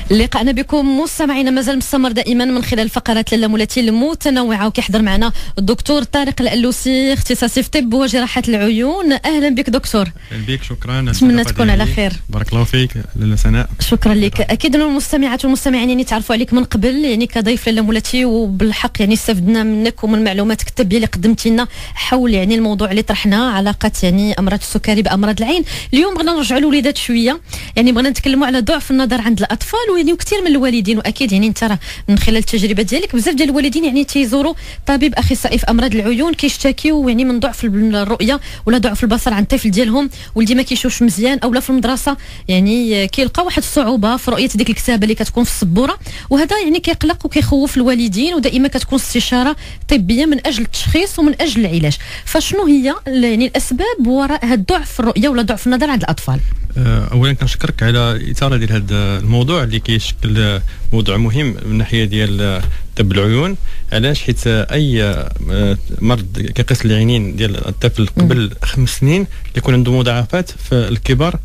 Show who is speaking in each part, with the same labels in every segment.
Speaker 1: لقاءنا بكم مستمعينا مازال مستمر دائما من خلال فقرات لاله مولاتي المتنوعه، وكيحضر معنا الدكتور طارق الألوسي اختصاصي في طب وجراحه العيون. اهلا بك دكتور.
Speaker 2: اهلا بك، شكرا.
Speaker 1: نتمنى تكون على خير.
Speaker 2: بارك الله فيك لاله سناء.
Speaker 1: شكرا لك. اكيد المستمعات والمستمعين يعني تعرفوا عليك من قبل يعني كضيف لاله مولاتي، وبالحق يعني استفدنا منك ومن معلوماتك الطبيه اللي قدمتي لنا حول يعني الموضوع اللي طرحناه، علاقه يعني امراض السكري بامراض العين. اليوم بغينا نرجعوا للوليدات شويه، يعني بغينا نتكلموا على ضعف النظر عند الاطفال، ويعني وكثير من الوالدين، واكيد يعني انت راه من خلال التجربه ديالك بزاف ديال الوالدين يعني تيزوروا طبيب اخصائي في امراض العيون كيشتكيو يعني من ضعف الرؤيه ولا ضعف البصر عند الطفل ديالهم، ولدي ما كيشوفش مزيان، اولا في المدرسه يعني كيلقى واحد الصعوبه في رؤيه ديك الكتابه اللي كتكون في السبوره، وهذا يعني كيقلق وكيخوف الوالدين، ودائما كتكون استشاره طبيه من اجل التشخيص ومن اجل العلاج. فشنو هي يعني الاسباب وراء هذا الضعف في الرؤيه ولا ضعف النظر عند الاطفال؟
Speaker 2: اولا كنشكرك على الاثاره ديال هذا الموضوع اللي كيشكل موضوع مهم من الناحيه ديال طب العيون. علاش؟ حيت اي مرض كيقيس العينين ديال الطفل قبل 5 سنين كيكون عنده مضاعفات في الكبر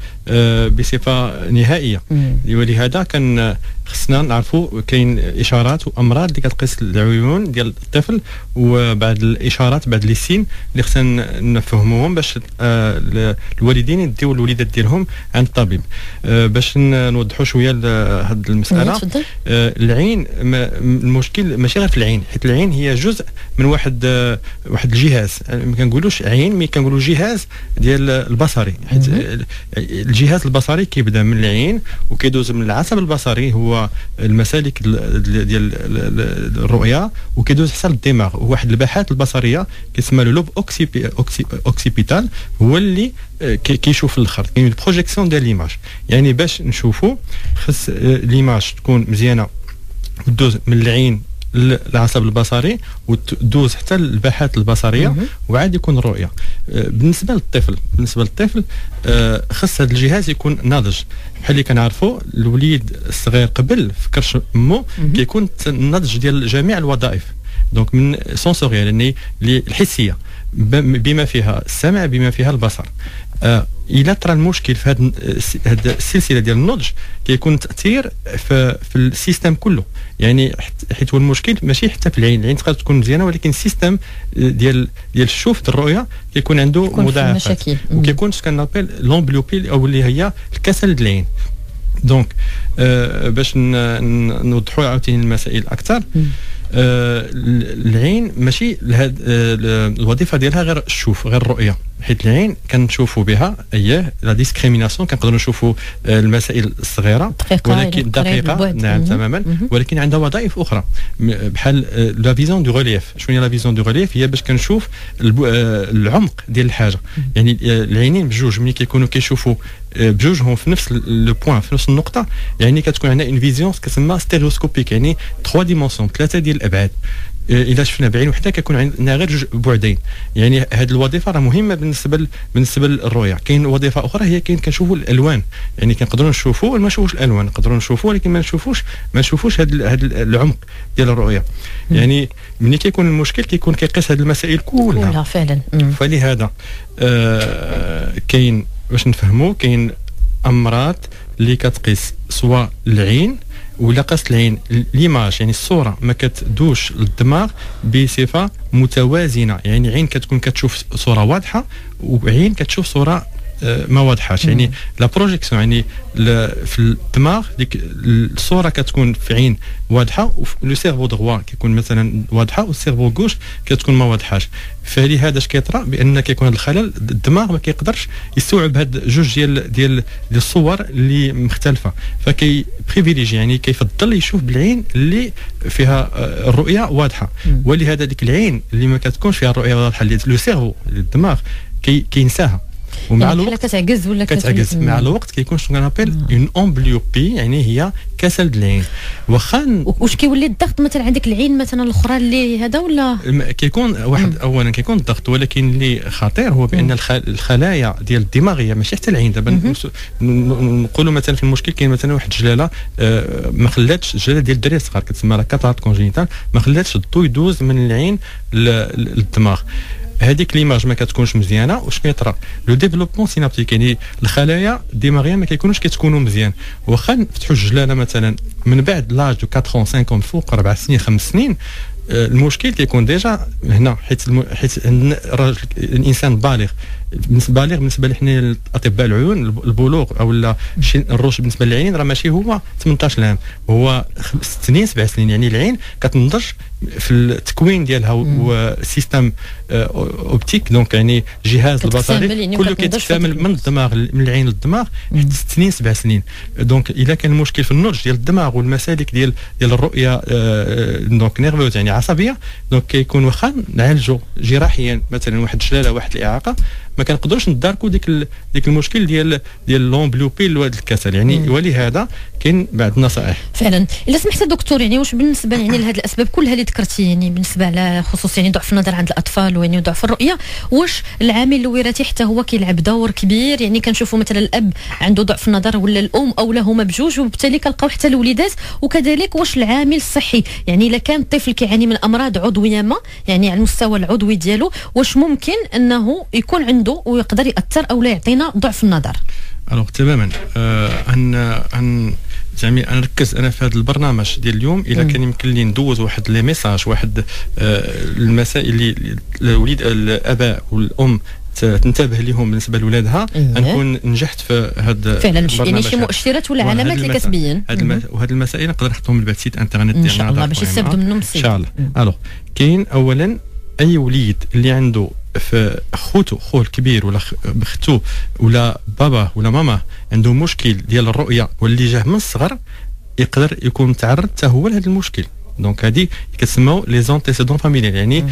Speaker 2: بصفه نهائيه، ولهذا كان خصنا نعرفوا كاين اشارات وامراض اللي كتقيس العيون ديال الطفل، وبعض الاشارات بعض لي سين اللي خصنا نفهموهم باش الوالدين يديو الوليدات ديالهم عند الطبيب. باش نوضحوا شويه هذه المساله. العين المشكل ماشي غير في العين، حيت العين هي جزء من واحد الجهاز، ما كنقولوش عين مي كنقولوا جهاز ديال البصري، حيت الجهاز البصري كيبدا من العين وكيدوز من العصب البصري هو المسالك ديال الرؤيه، وكيدوز حتى للدماغ. وواحد الباحات البصريه كيسمى لو لوب اوكسيبيتال هو اللي كيشوف الاخر، كاين البروجيكسيون ديال ليماج. يعني باش نشوفوا خص ليماج تكون مزيانه وتدوز من العين للعصب البصري وتدوز حتى الباحات البصريه وعاد يكون الرؤيه. بالنسبه للطفل خص هذا الجهاز يكون ناضج، بحال اللي كنعرفوا الوليد الصغير قبل في كرش امه كيكون النضج ديال جميع الوظائف، دونك من سونسوريال يعني الحسيه بما فيها السمع بما فيها البصر. إلا طرا المشكل في هذه السلسله ديال النضج كيكون تاثير في السيستم كله، يعني حيت هو المشكل ماشي حتى في العين تقدر تكون مزيانه، ولكن السيستم ديال الشوف ديال الرؤيه كيكون عنده مضاعفات، وكيكون كنابيل لومبليوبي او اللي هي الكسل ديال العين. دونك باش نوضحوا عاوتاني المسائل اكثر، العين ماشي الوظيفه ديالها غير الشوف غير الرؤيه، حيت العين كنشوفوا بها لا ديسكريميناسيون، كنقدروا نشوفوا المسائل الصغيره ولكن دقيقه. نعم تماما. ولكن عندها وظائف اخرى بحال لا فيزيون دو ريليف. شنو هي لا فيزيون دو ريليف؟ هي باش كنشوف العمق ديال الحاجه، يعني العينين بجوج ملي كيكونوا كيشوفوا بجوجهم في نفس لو بوين في نفس النقطه، يعني كتكون عندنا اون فيزيون كتسمى ستيريوسكوبيك، يعني 3 ديمونسيون 3 ديال الابعاد. اذا شفنا بعين وحده كيكون عندنا غير جوج بعدين، يعني هذه الوظيفه راه مهمه بالنسبه للرؤيه. كاين وظيفه اخرى هي كنشوفوا الالوان، يعني كنقدروا نشوفوا ما نشوفوش الالوان، نقدروا نشوفوا ولكن ما نشوفوش هذا العمق ديال الرؤيه. يعني ملي كيكون المشكل كيكون كيقيس هذه المسائل كلها
Speaker 1: فعلا.
Speaker 2: فلهذا كاين باش نفهموا كاين امراض اللي كتقيس سواء العين ولا قاس العين ليماج، يعني الصوره ما كتدوش للدماغ بصفه متوازنه، يعني عين كتكون كتشوف صوره واضحه وعين كتشوف صوره ما واضحاش، يعني لا بروجيكسيون يعني في الدماغ ديك الصوره كتكون في عين واضحه، ولو سيرفو دغوا كيكون مثلا واضحه والسيرفو غوش كتكون ما واضحاش. فلهذا اش كيطرا بان كيكون هذا الخلل، الدماغ ما كيقدرش يستوعب هاد جوج ديال الصور اللي مختلفه، فكي بريفيليجي يعني كيفضل يشوف بالعين اللي فيها الرؤيه واضحه. ولهذا ديك العين اللي ما كتكونش فيها الرؤيه واضحه اللي لو سيرفو الدماغ كينساها، ومع
Speaker 1: يعني
Speaker 2: الوقت
Speaker 1: كتعجز ولا
Speaker 2: كتعجز. مع الوقت كيكون شنو كنابيل اون امبليوبي، يعني هي كسل العين.
Speaker 1: واش كيولي الضغط مثلا عندك العين مثلا الاخرى اللي هذا ولا
Speaker 2: كيكون واحد اولا كيكون الضغط، ولكن اللي خطير هو بان الخلايا ديال الدماغ هي ماشي حتى العين. دابا نقولوا مثلا في المشكل كاين مثلا واحد الجلاله ما خلاتش الجلاله ديال الدري الصغار كتسمى لا كاتارات كونجينيتال، ما خلاتش الضوء يدوز من العين للدماغ. هذيك ليماج ما كتكونش مزيانه. واش كيطرا لو ديفلوبمون سينابتيك، يعني الخلايا ديماغيا ما كيكونوش كيتكونوا مزيان. واخا نفتحوا الجلاله مثلا من بعد لاج دو 4 5 فوق 4 سنين 5 سنين، المشكل كيكون ديجا هنا، حيت الانسان بالغ بالنسبه لحنا اطباء العيون، البلوغ او الرشد بالنسبه للعين راه ماشي هو 18 عام، هو 6 سنين 7 سنين. يعني العين كتنضج في التكوين ديالها وسيستم اوبتيك، دونك يعني جهاز البصري كله كيتكامل من الدماغ من العين للدماغ حتى 6 سنين 7 سنين. دونك الا كان المشكل في النضج ديال الدماغ والمسالك ديال الرؤيه دونك نيرفوز يعني عصبيه، دونك كيكون واخا نعالجوا جراحيا مثلا واحد الجلاله واحد الاعاقه، ما كنقدروش نداركوا ديك المشكل ديال لومبلوبي لهذا الكسل يعني. ولهذا كاين بعض النصائح
Speaker 1: فعلا. الا سمحت دكتور، يعني واش بالنسبه يعني لهذه الاسباب كلها اللي ذكرتي، يعني بالنسبه على خصوص يعني ضعف النظر عند الاطفال ويعني ضعف الرؤيه، واش العامل الوراثي حتى هو كيلعب دور كبير؟ يعني كنشوفوا مثلا الاب عنده ضعف النظر ولا الام او هما بجوج، وبالتالي كنلقاو حتى الوليدات. وكذلك واش العامل الصحي، يعني الا كان الطفل كيعاني من امراض عضويه ما، يعني على المستوى العضوي ديالو، واش ممكن انه يكون عنده ويقدر ياثر او لا يعطينا ضعف النظر؟
Speaker 2: الوغ تماما. زعما نركز انا في هذا البرنامج ديال اليوم، الا كان يمكن لي ندوز واحد لي ميساج، واحد المسائل اللي الوليد الاباء والام تنتبه لهم بالنسبه لولادها، نكون نجحت في هذا
Speaker 1: فعلا. يعني شي مؤشرات ولا علامات اللي كتبين
Speaker 2: وهذه المسائل نقدر نحطهم في السيت انترنت ديالنا
Speaker 1: ان شاء الله باش يستافدوا منهم
Speaker 2: ان شاء الله. الوغ كاين اولا اي وليد اللي عنده في خوه الكبير ولا بختو ولا بابا ولا ماما عنده مشكل ديال الرؤيه واللي جاه من الصغر، يقدر يكون تعرض حتى هو لهذا المشكل. دونك هذه كتسموا لي زونتيسيدون فاميليال، يعني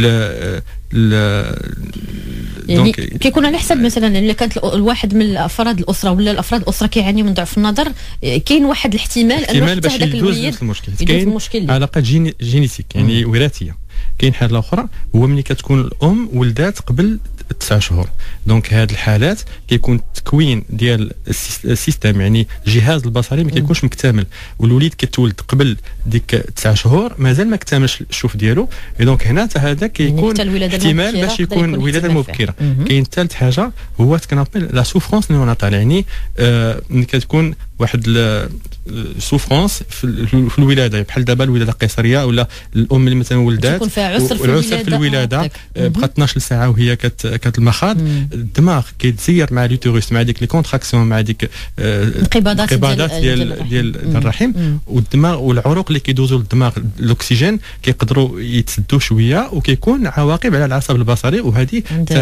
Speaker 1: يعني كيكون على حسب مثلا الا كانت الواحد من افراد الاسره ولا الافراد الاسره كيعانيوا من ضعف النظر، كاين واحد الاحتمال انه
Speaker 2: باش يدوز المشكل. كاين علاقات جينيتيك يعني وراثيه. كاين حاله اخرى هو ملي كتكون الام ولدات قبل 9 شهور، دونك هاد الحالات كيكون التكوين ديال السيستم يعني الجهاز البصري ما كيكونش مكتمل، والوليد كيتولد قبل ديك 9 شهور مازال ما اكتملش الشوف ديالو. دونك هنا حتى هذا كيكون احتمال باش يكون الولاده المبكره. كاين ثالث حاجه هو كنابيل لا سوفرونس نيوناتال، يعني ملي كتكون واحد السوفرونس في الولاده، بحال دابا الولاده القيصريه ولا الام اللي مثلا ولدات
Speaker 1: والعسر
Speaker 2: في الولاده بقات 12 ساعه وهي كتلمخاض، الدماغ كيتزير مع اليوتيروس مع ديك لي كونتراكسيون مع ديك
Speaker 1: الانقباضات
Speaker 2: ديال الرحم، والدماغ والعروق اللي كيدوزوا للدماغ الاكسجين كيقدروا يتسدوا شويه، وكيكون عواقب على العصب البصري. وهذه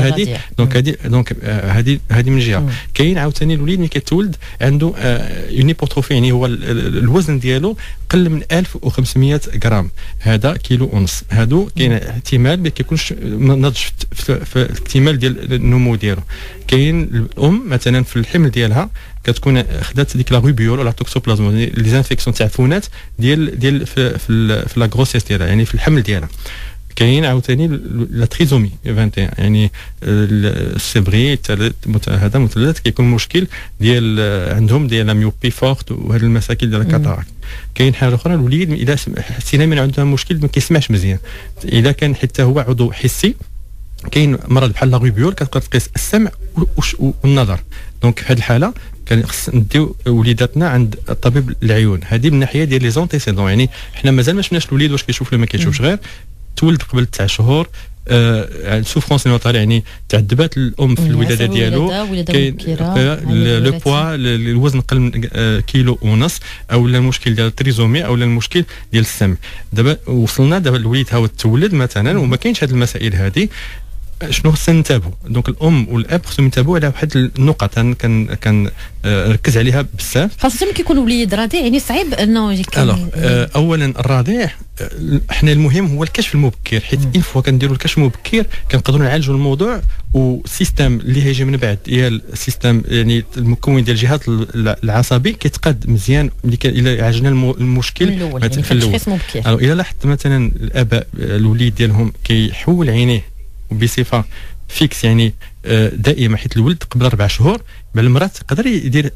Speaker 2: دونك هذه من جهه. كاين عاوتاني الوليد ملي كيتولد عنده يونيبوتروفي، يعني هو الوزن ديالو قل من 1500 غرام، هذا كيلو ونص. هادو كاين احتمال ما كيكونش نضج في الاكتمال ديال النمو ديالو. كاين الام مثلا في الحمل ديالها كتكون خدات ديك لا روبيول ولا توكسوبلازموز، لي زانفيكسيون تاع الفونات ديال في لا غروسيس ديالها، يعني في الحمل ديالها. كاين عاوتاني لا تريزومي 21، يعني السبري هذا مثلث كيكون مشكل ديال عندهم ديال ميوبي فورت وهذه المشاكل ديال الكاتاراك. كاين حاجه اخرى الوليد اذا حسينا من عنده مشكل ما كيسمعش مزيان، اذا كان حتى هو عضو حسي كاين مرض بحال لا روبيول كتقدر تقيس السمع والنظر. دونك في هذه الحاله كان خص نديو وليداتنا عند طبيب العيون. هذه من الناحيه ديال لي زونتيسيدون، يعني حنا مازال ما شفناش الوليد واش كيشوف ولا ما كيشوفش، غير تولد قبل 9 شهور سوفرونس نيوتال، يعني تعذبات الام في الولاده ديالو. كاين لو بوا الوزن قل من كيلو ونص، او المشكل ديال التريزومي، او المشكل ديال السمع. دابا وصلنا دابا الوليد هاو تولد مثلا وما كاينش هذه المسائل هذه، شنو خصنا ننتبهوا؟ دونك الام والاب خصهم ينتبهوا على واحد النقط كان ركز عليها بزاف،
Speaker 1: خاصه ملي كيكون الوليد رضيع. يعني صعيب انه
Speaker 2: اولا الرضيع احنا المهم هو الكشف المبكر، حيت ان فوا كنديروا الكشف المبكر كنقدروا نعالجوا الموضوع. والسيستم اللي هيجي من بعد ديال السيستم يعني المكون ديال الجهاز العصبي كيتقاد مزيان الا عالجنا المشكل في الاول. الا لاحظت مثلا الاباء الوليد ديالهم كيحول عينيه بصفه فيكس يعني دائمه، حيت الولد قبل 4 شهور مع المراه تقدر يدير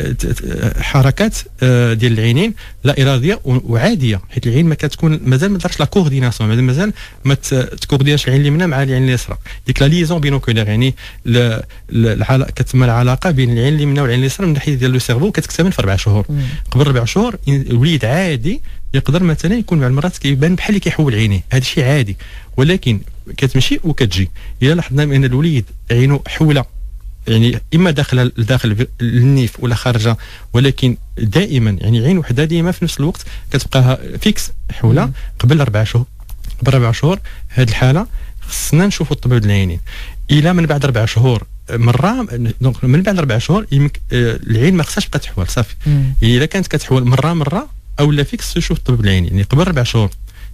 Speaker 2: حركات ديال العينين لا اراديه وعاديه، حيت العين ما كتكون مازال ما دارش لا كورديناسيون، مازال ما تكورديناش العين اليمنى مع العين اليسرى، ديك لا ليزون بينوكولير يعني كتسمى العلاقه بين العين اليمنى والعين اليسرى من ناحيه ديال لو سيرفو كتكتمل في 4 شهور. قبل 4 شهور الوليد عادي يقدر مثلا يكون مع المراه كيبان بحال اللي كيحول عينيه، هذا الشيء عادي، ولكن كتمشي وكتجي. الا لاحظنا بان الوليد عينه حوله يعني اما داخل النيف ولا خارجه، ولكن دائما يعني عين وحده ديما في نفس الوقت كتبقى فيكس حوله قبل 4 شهور. قبل 4 شهور هذه الحاله خصنا نشوفوا الطبيب العينين. الى من بعد 4 شهور مره، دونك من بعد 4 شهور العين ما خصهاش تبقى تحول صافي. الا كانت كتحول مره او لا فيكس تشوف الطبيب العيني. يعني قبل 4 شهور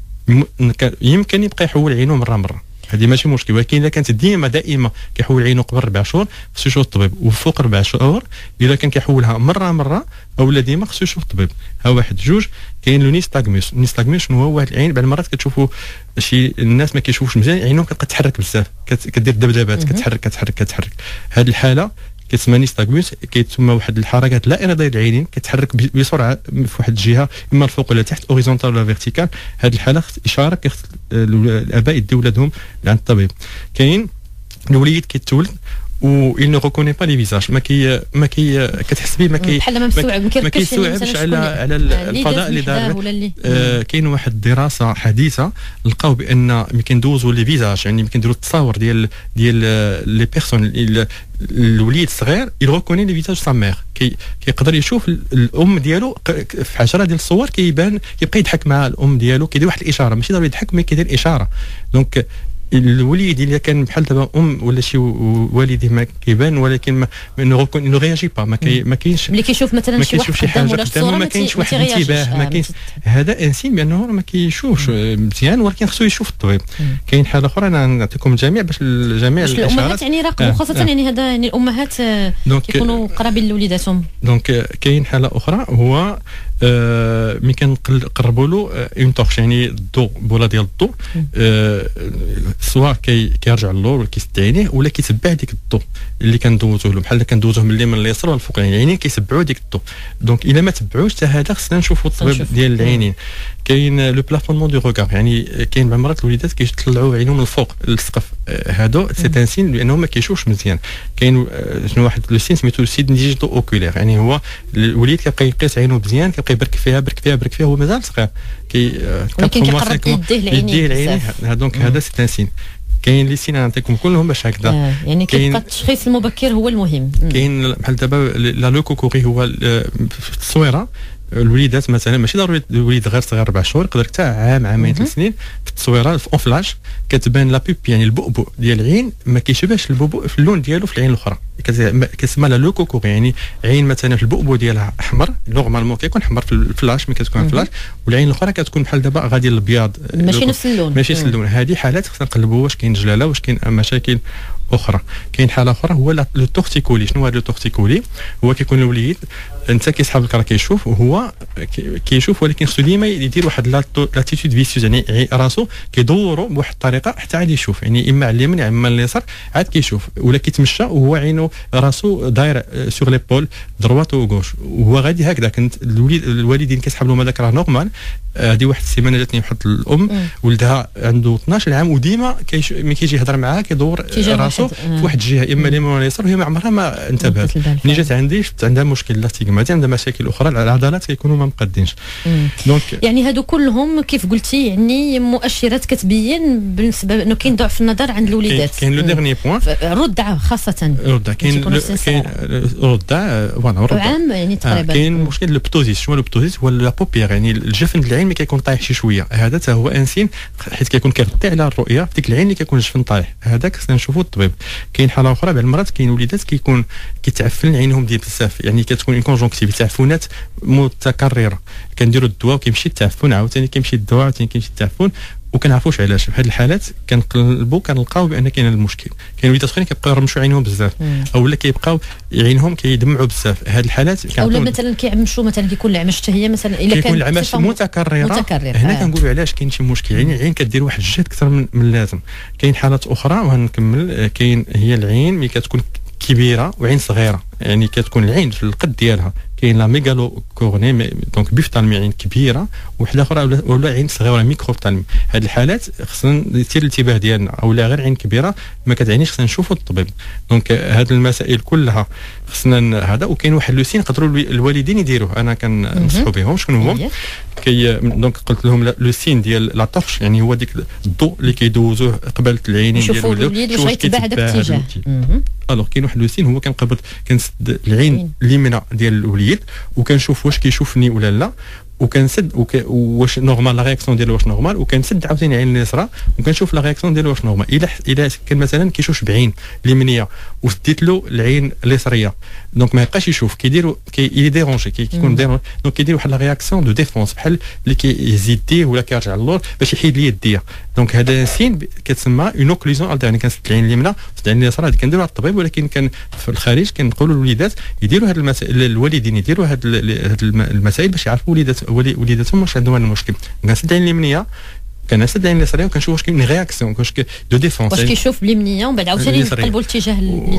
Speaker 2: يمكن يبقى يحول عينه مره، هذه ماشي مشكل، ولكن اذا كانت دائما كيحول عينه قبل 4 شهور خصو يشوف الطبيب، وفوق 4 شهور اذا كان كيحولها مره او لا ديما خصو يشوف الطبيب. ها واحد. جوج، كاين لو نيستاغموس. النيستاغموس شنو هو؟ واحد العين بعض المرات كتشوفوا شي الناس ما كيشوفوش مزيان، عينهم كتبقى تحرك بزاف، كدير دبدبات، كتحرك. هذه الحاله كتسمى نيستاغموس، كيتسمى واحد الحركات لا اراديه العينين كتحرك بسرعه في واحد الجهه اما الفوق ولا تحت، اوريزونتال ولا فيرتيكال. هذه الحاله اشاره كيخص الاباء يديو ولادهم عند الطبيب. كاين الوليد كيتولد و il ne reconnaît pas les visages، ما كي كتحس به
Speaker 1: بحال ما
Speaker 2: كيستوعبش على الفضاء اللي دار. كاين واحد الدراسه حديثه لقاو بان ملي كندوزوا لي فيزاج، يعني ملي كنديروا التصاور ديال لي بيرسون، الوليد الصغير يركوني لي فيزاج سا مير، كيقدر يشوف الام ديالو في 10 ديال الصور كيبان كيبقى يضحك مع الام ديالو، كيدير واحد الاشاره، ماشي ضروري يضحك مي كيدير اشاره. دونك الوليد اللي كان بحال دابا ولا شي والديه ما كيبان، ولكن ما رياجي با، ما كاينش
Speaker 1: ملي كيشوف مثلا شي واحد قدامه ولا الصوره
Speaker 2: ما كاينش واحد الانتباه، ما كاينش. هذا انسين بانه ما كيشوفش مزيان، ولكن خصو يشوف الطبيب. كاين حاله اخرى انا نعطيكم الجميع باش الجميع
Speaker 1: الامهات يعني راقبوا خاصه يعني هذا يعني الامهات كيكونوا قرابين لوليداتهم. دونك
Speaker 2: كاين حاله اخرى هو ملي كنقربوا له اون تورش، يعني الضوء بوله ديال الضوء، سواء كيرجع للور ولا كيسد عينيه ولا كيتبع ديك الضوء اللي كندوزوه له، بحال كندوزوه من اليمين لليسار والفوق، يعني العينين كيتبعوا ديك الضوء. دونك الا ما تبعوش حتى هذا خصنا نشوفوا الطبيب ديال العينين. كاين لو بلافونمون دو روغار، يعني كاين بعض المرات الوليدات كيطلعوا عينهم من الفوق للسقف، هادو سي ان سين لانهم ما كيشوفش مزيان. كاين شنو واحد لو سين سميتو سيد نيجيتو اوكولير، يعني هو الوليد كيبقى يقيس عينه مزيان، كيبقى يبرك فيها هو مازال صغير،
Speaker 1: كيقرب يديه العينين.
Speaker 2: دونك هذا سي ان سين. كاين لي سين نعطيكم كلهم باش هكذا.
Speaker 1: يعني كيبقى التشخيص المبكر هو المهم.
Speaker 2: كاين بحال دابا لا لوكوكوري هو في التصويره الوليدات مثلا، ماشي ضروري الوليد غير صغير 4 شهور، يقدر حتى عامين 3 سنين. في التصويره في فلاش كتبان لا بوب، يعني البؤبؤ ديال العين ما كيشبهش البؤبؤ في اللون ديالو في العين الاخرى، كتسمى لا لوكوكوري. يعني عين مثلا في البؤبؤ ديالها احمر، نورمالمون كيكون احمر في الفلاش ملي كتكون فلاش، والعين الاخرى كتكون بحال دابا غادي الابيض،
Speaker 1: ماشي نفس اللون،
Speaker 2: ماشي نفس اللون. هذه حالات خصنا نقلبوا واش كاين جلاله، واش كاين مشاكل اخرى. كاين حاله اخرى هو لو تورتيكولي. شنو هذا لو تورتيكولي؟ هو كيكون الوليد انت كيسحب لك راه كيشوف، وهو كيشوف ولكن خصو ديما يدير واحد لاتيتود فيسيوز، يعني راسو كيدورو بواحد الطريقه حتى عاد يشوف، يعني اما على اليمين اما على اليسار عاد كيشوف، ولا كيتمشى وهو عينه راسو داير سور ليبول دروات و غوش، وهو غادي هكذا. كنت الوالدين كيسحب لهم هذاك راه نورمال. هذه واحد السيمانه جاتني واحد الام ولدها عنده 12 عام، وديما ملي كيجي يهضر معاها كيدور راسو في واحد الجهه اما اليمين ولا اليسار، وهي ما عمرها ما انتبهت. ملي جات عندي شفت عندها مشكل لاستيغماتي، عندها مشاكل اخرى، العضلات كيكونوا ما مقادينش.
Speaker 1: دونك يعني هادو كلهم كيف قلتي يعني مؤشرات كتبين بالنسبه انه كاين ضعف النظر عند الوليدات.
Speaker 2: كاين لو ديرني بوين
Speaker 1: الرضع خاصه، كاين
Speaker 2: الرضع فوالا
Speaker 1: عام يعني تقريبا.
Speaker 2: كاين مشكل البتوزيس. شنو البتوزيس؟ هو لا بوبيير، يعني الجفن ديال العين ملي كيكون طايح شي شويه، هذا حتى هو انسين، حيت كيكون كيغطي على الرؤيه في ديك العين اللي كيكون الجفن طايح، هذاك خصنا نشوفوا الطبيب. كاين حاله اخرى بعض المرات كاين وليدات كيكون كيتعفن عينهم ديال بزاف، يعني كتكون اون كونجونكتيف، تعفنات متكرره، كنديروا الدواء وكيمشي التعفن، عاوتاني كيمشي الدواء، عاوتاني كيمشي التعفن، وكنعرفوش علاش. في هذه الحالات كنقلبوا كنلقاو بان كاين المشكل. كاين وليدات اخرين كيبقاو يرمشوا عينهم بزاف اولا كيبقاو عينهم كيدمعوا بزاف. هذه الحالات
Speaker 1: اولا مثلا كيعمشوا مثلا كيكون العمش حتى هي مثلا الا
Speaker 2: كيكون العمش متكرره هنا كنقولوا علاش كاين شي مشكل. يعني العين كدير واحد الجهد اكثر من اللازم. كاين حالات اخرى وغنكمل. كاين هي العين ملي كتكون كبيره وعين صغيره، يعني كتكون العين في القد ديالها. كاين لا ميغالو كورني دونك بيفتالمي عين كبيره، وحده اخرى ولا عين صغيره ميكروفتالمي. هذه الحالات خصنا يثير الانتباه ديالنا، اولا غير عين كبيره ما كتعنيش خصنا نشوفوا الطبيب. دونك هذه المسائل كلها خصنا هذا. وكاين واحد لو سين يقدروا الوالدين يديروه، انا كنصحوا بهم. شنو هو؟ دونك قلت لهم لو سين ديال لا طرش، يعني هو ديك الضوء اللي كيدوزوه قبل العينين ديال الولد واش كيتبع هذاك الاتجاه. الوغ كاين واحد لو سين هو كنقبض كنسد العين اليمنى ديال الوليد وكنشوف واش كيشوفني ولا لا، وكنسد واش نورمال لا رياكسيون ديالو واش نورمال، وكنسد عاوتاني العين اليسرى وكنشوف لا رياكسيون ديالو واش نورمال. الا كان مثلا كيشوف بعين اليمنيه وسديت له العين اليسريه دونك ما يبقاش يشوف، كيدير ديرونجي كيكون ديرونجي. دونك كيدير واحد لا رياكسيون دو ديفونس بحال اللي كيزيد يديه ولا كيرجع للور باش يحيد لي يديه. دونك هذا سين كتسمى اون اوكلوزيون التيرني. كنسد العين اليمنى وسد العين اليسرى. هذه كنديروها الطبيب، ولكن كان في الخارج كنقولوا للوليدات يديروا هذه المسائل، الوالدين يديروا هذه المسائل باش يعرفوا وليداتهم واش عندهم هذا المشكل. كنسد العين اليمنيه كنسد العين اليسريه وكنشوف واش كاين رياكسيون واش دو ديفونس، واش كيشوف
Speaker 1: باليمنيه ومن بعد عاوتاني نقلبوا الاتجاه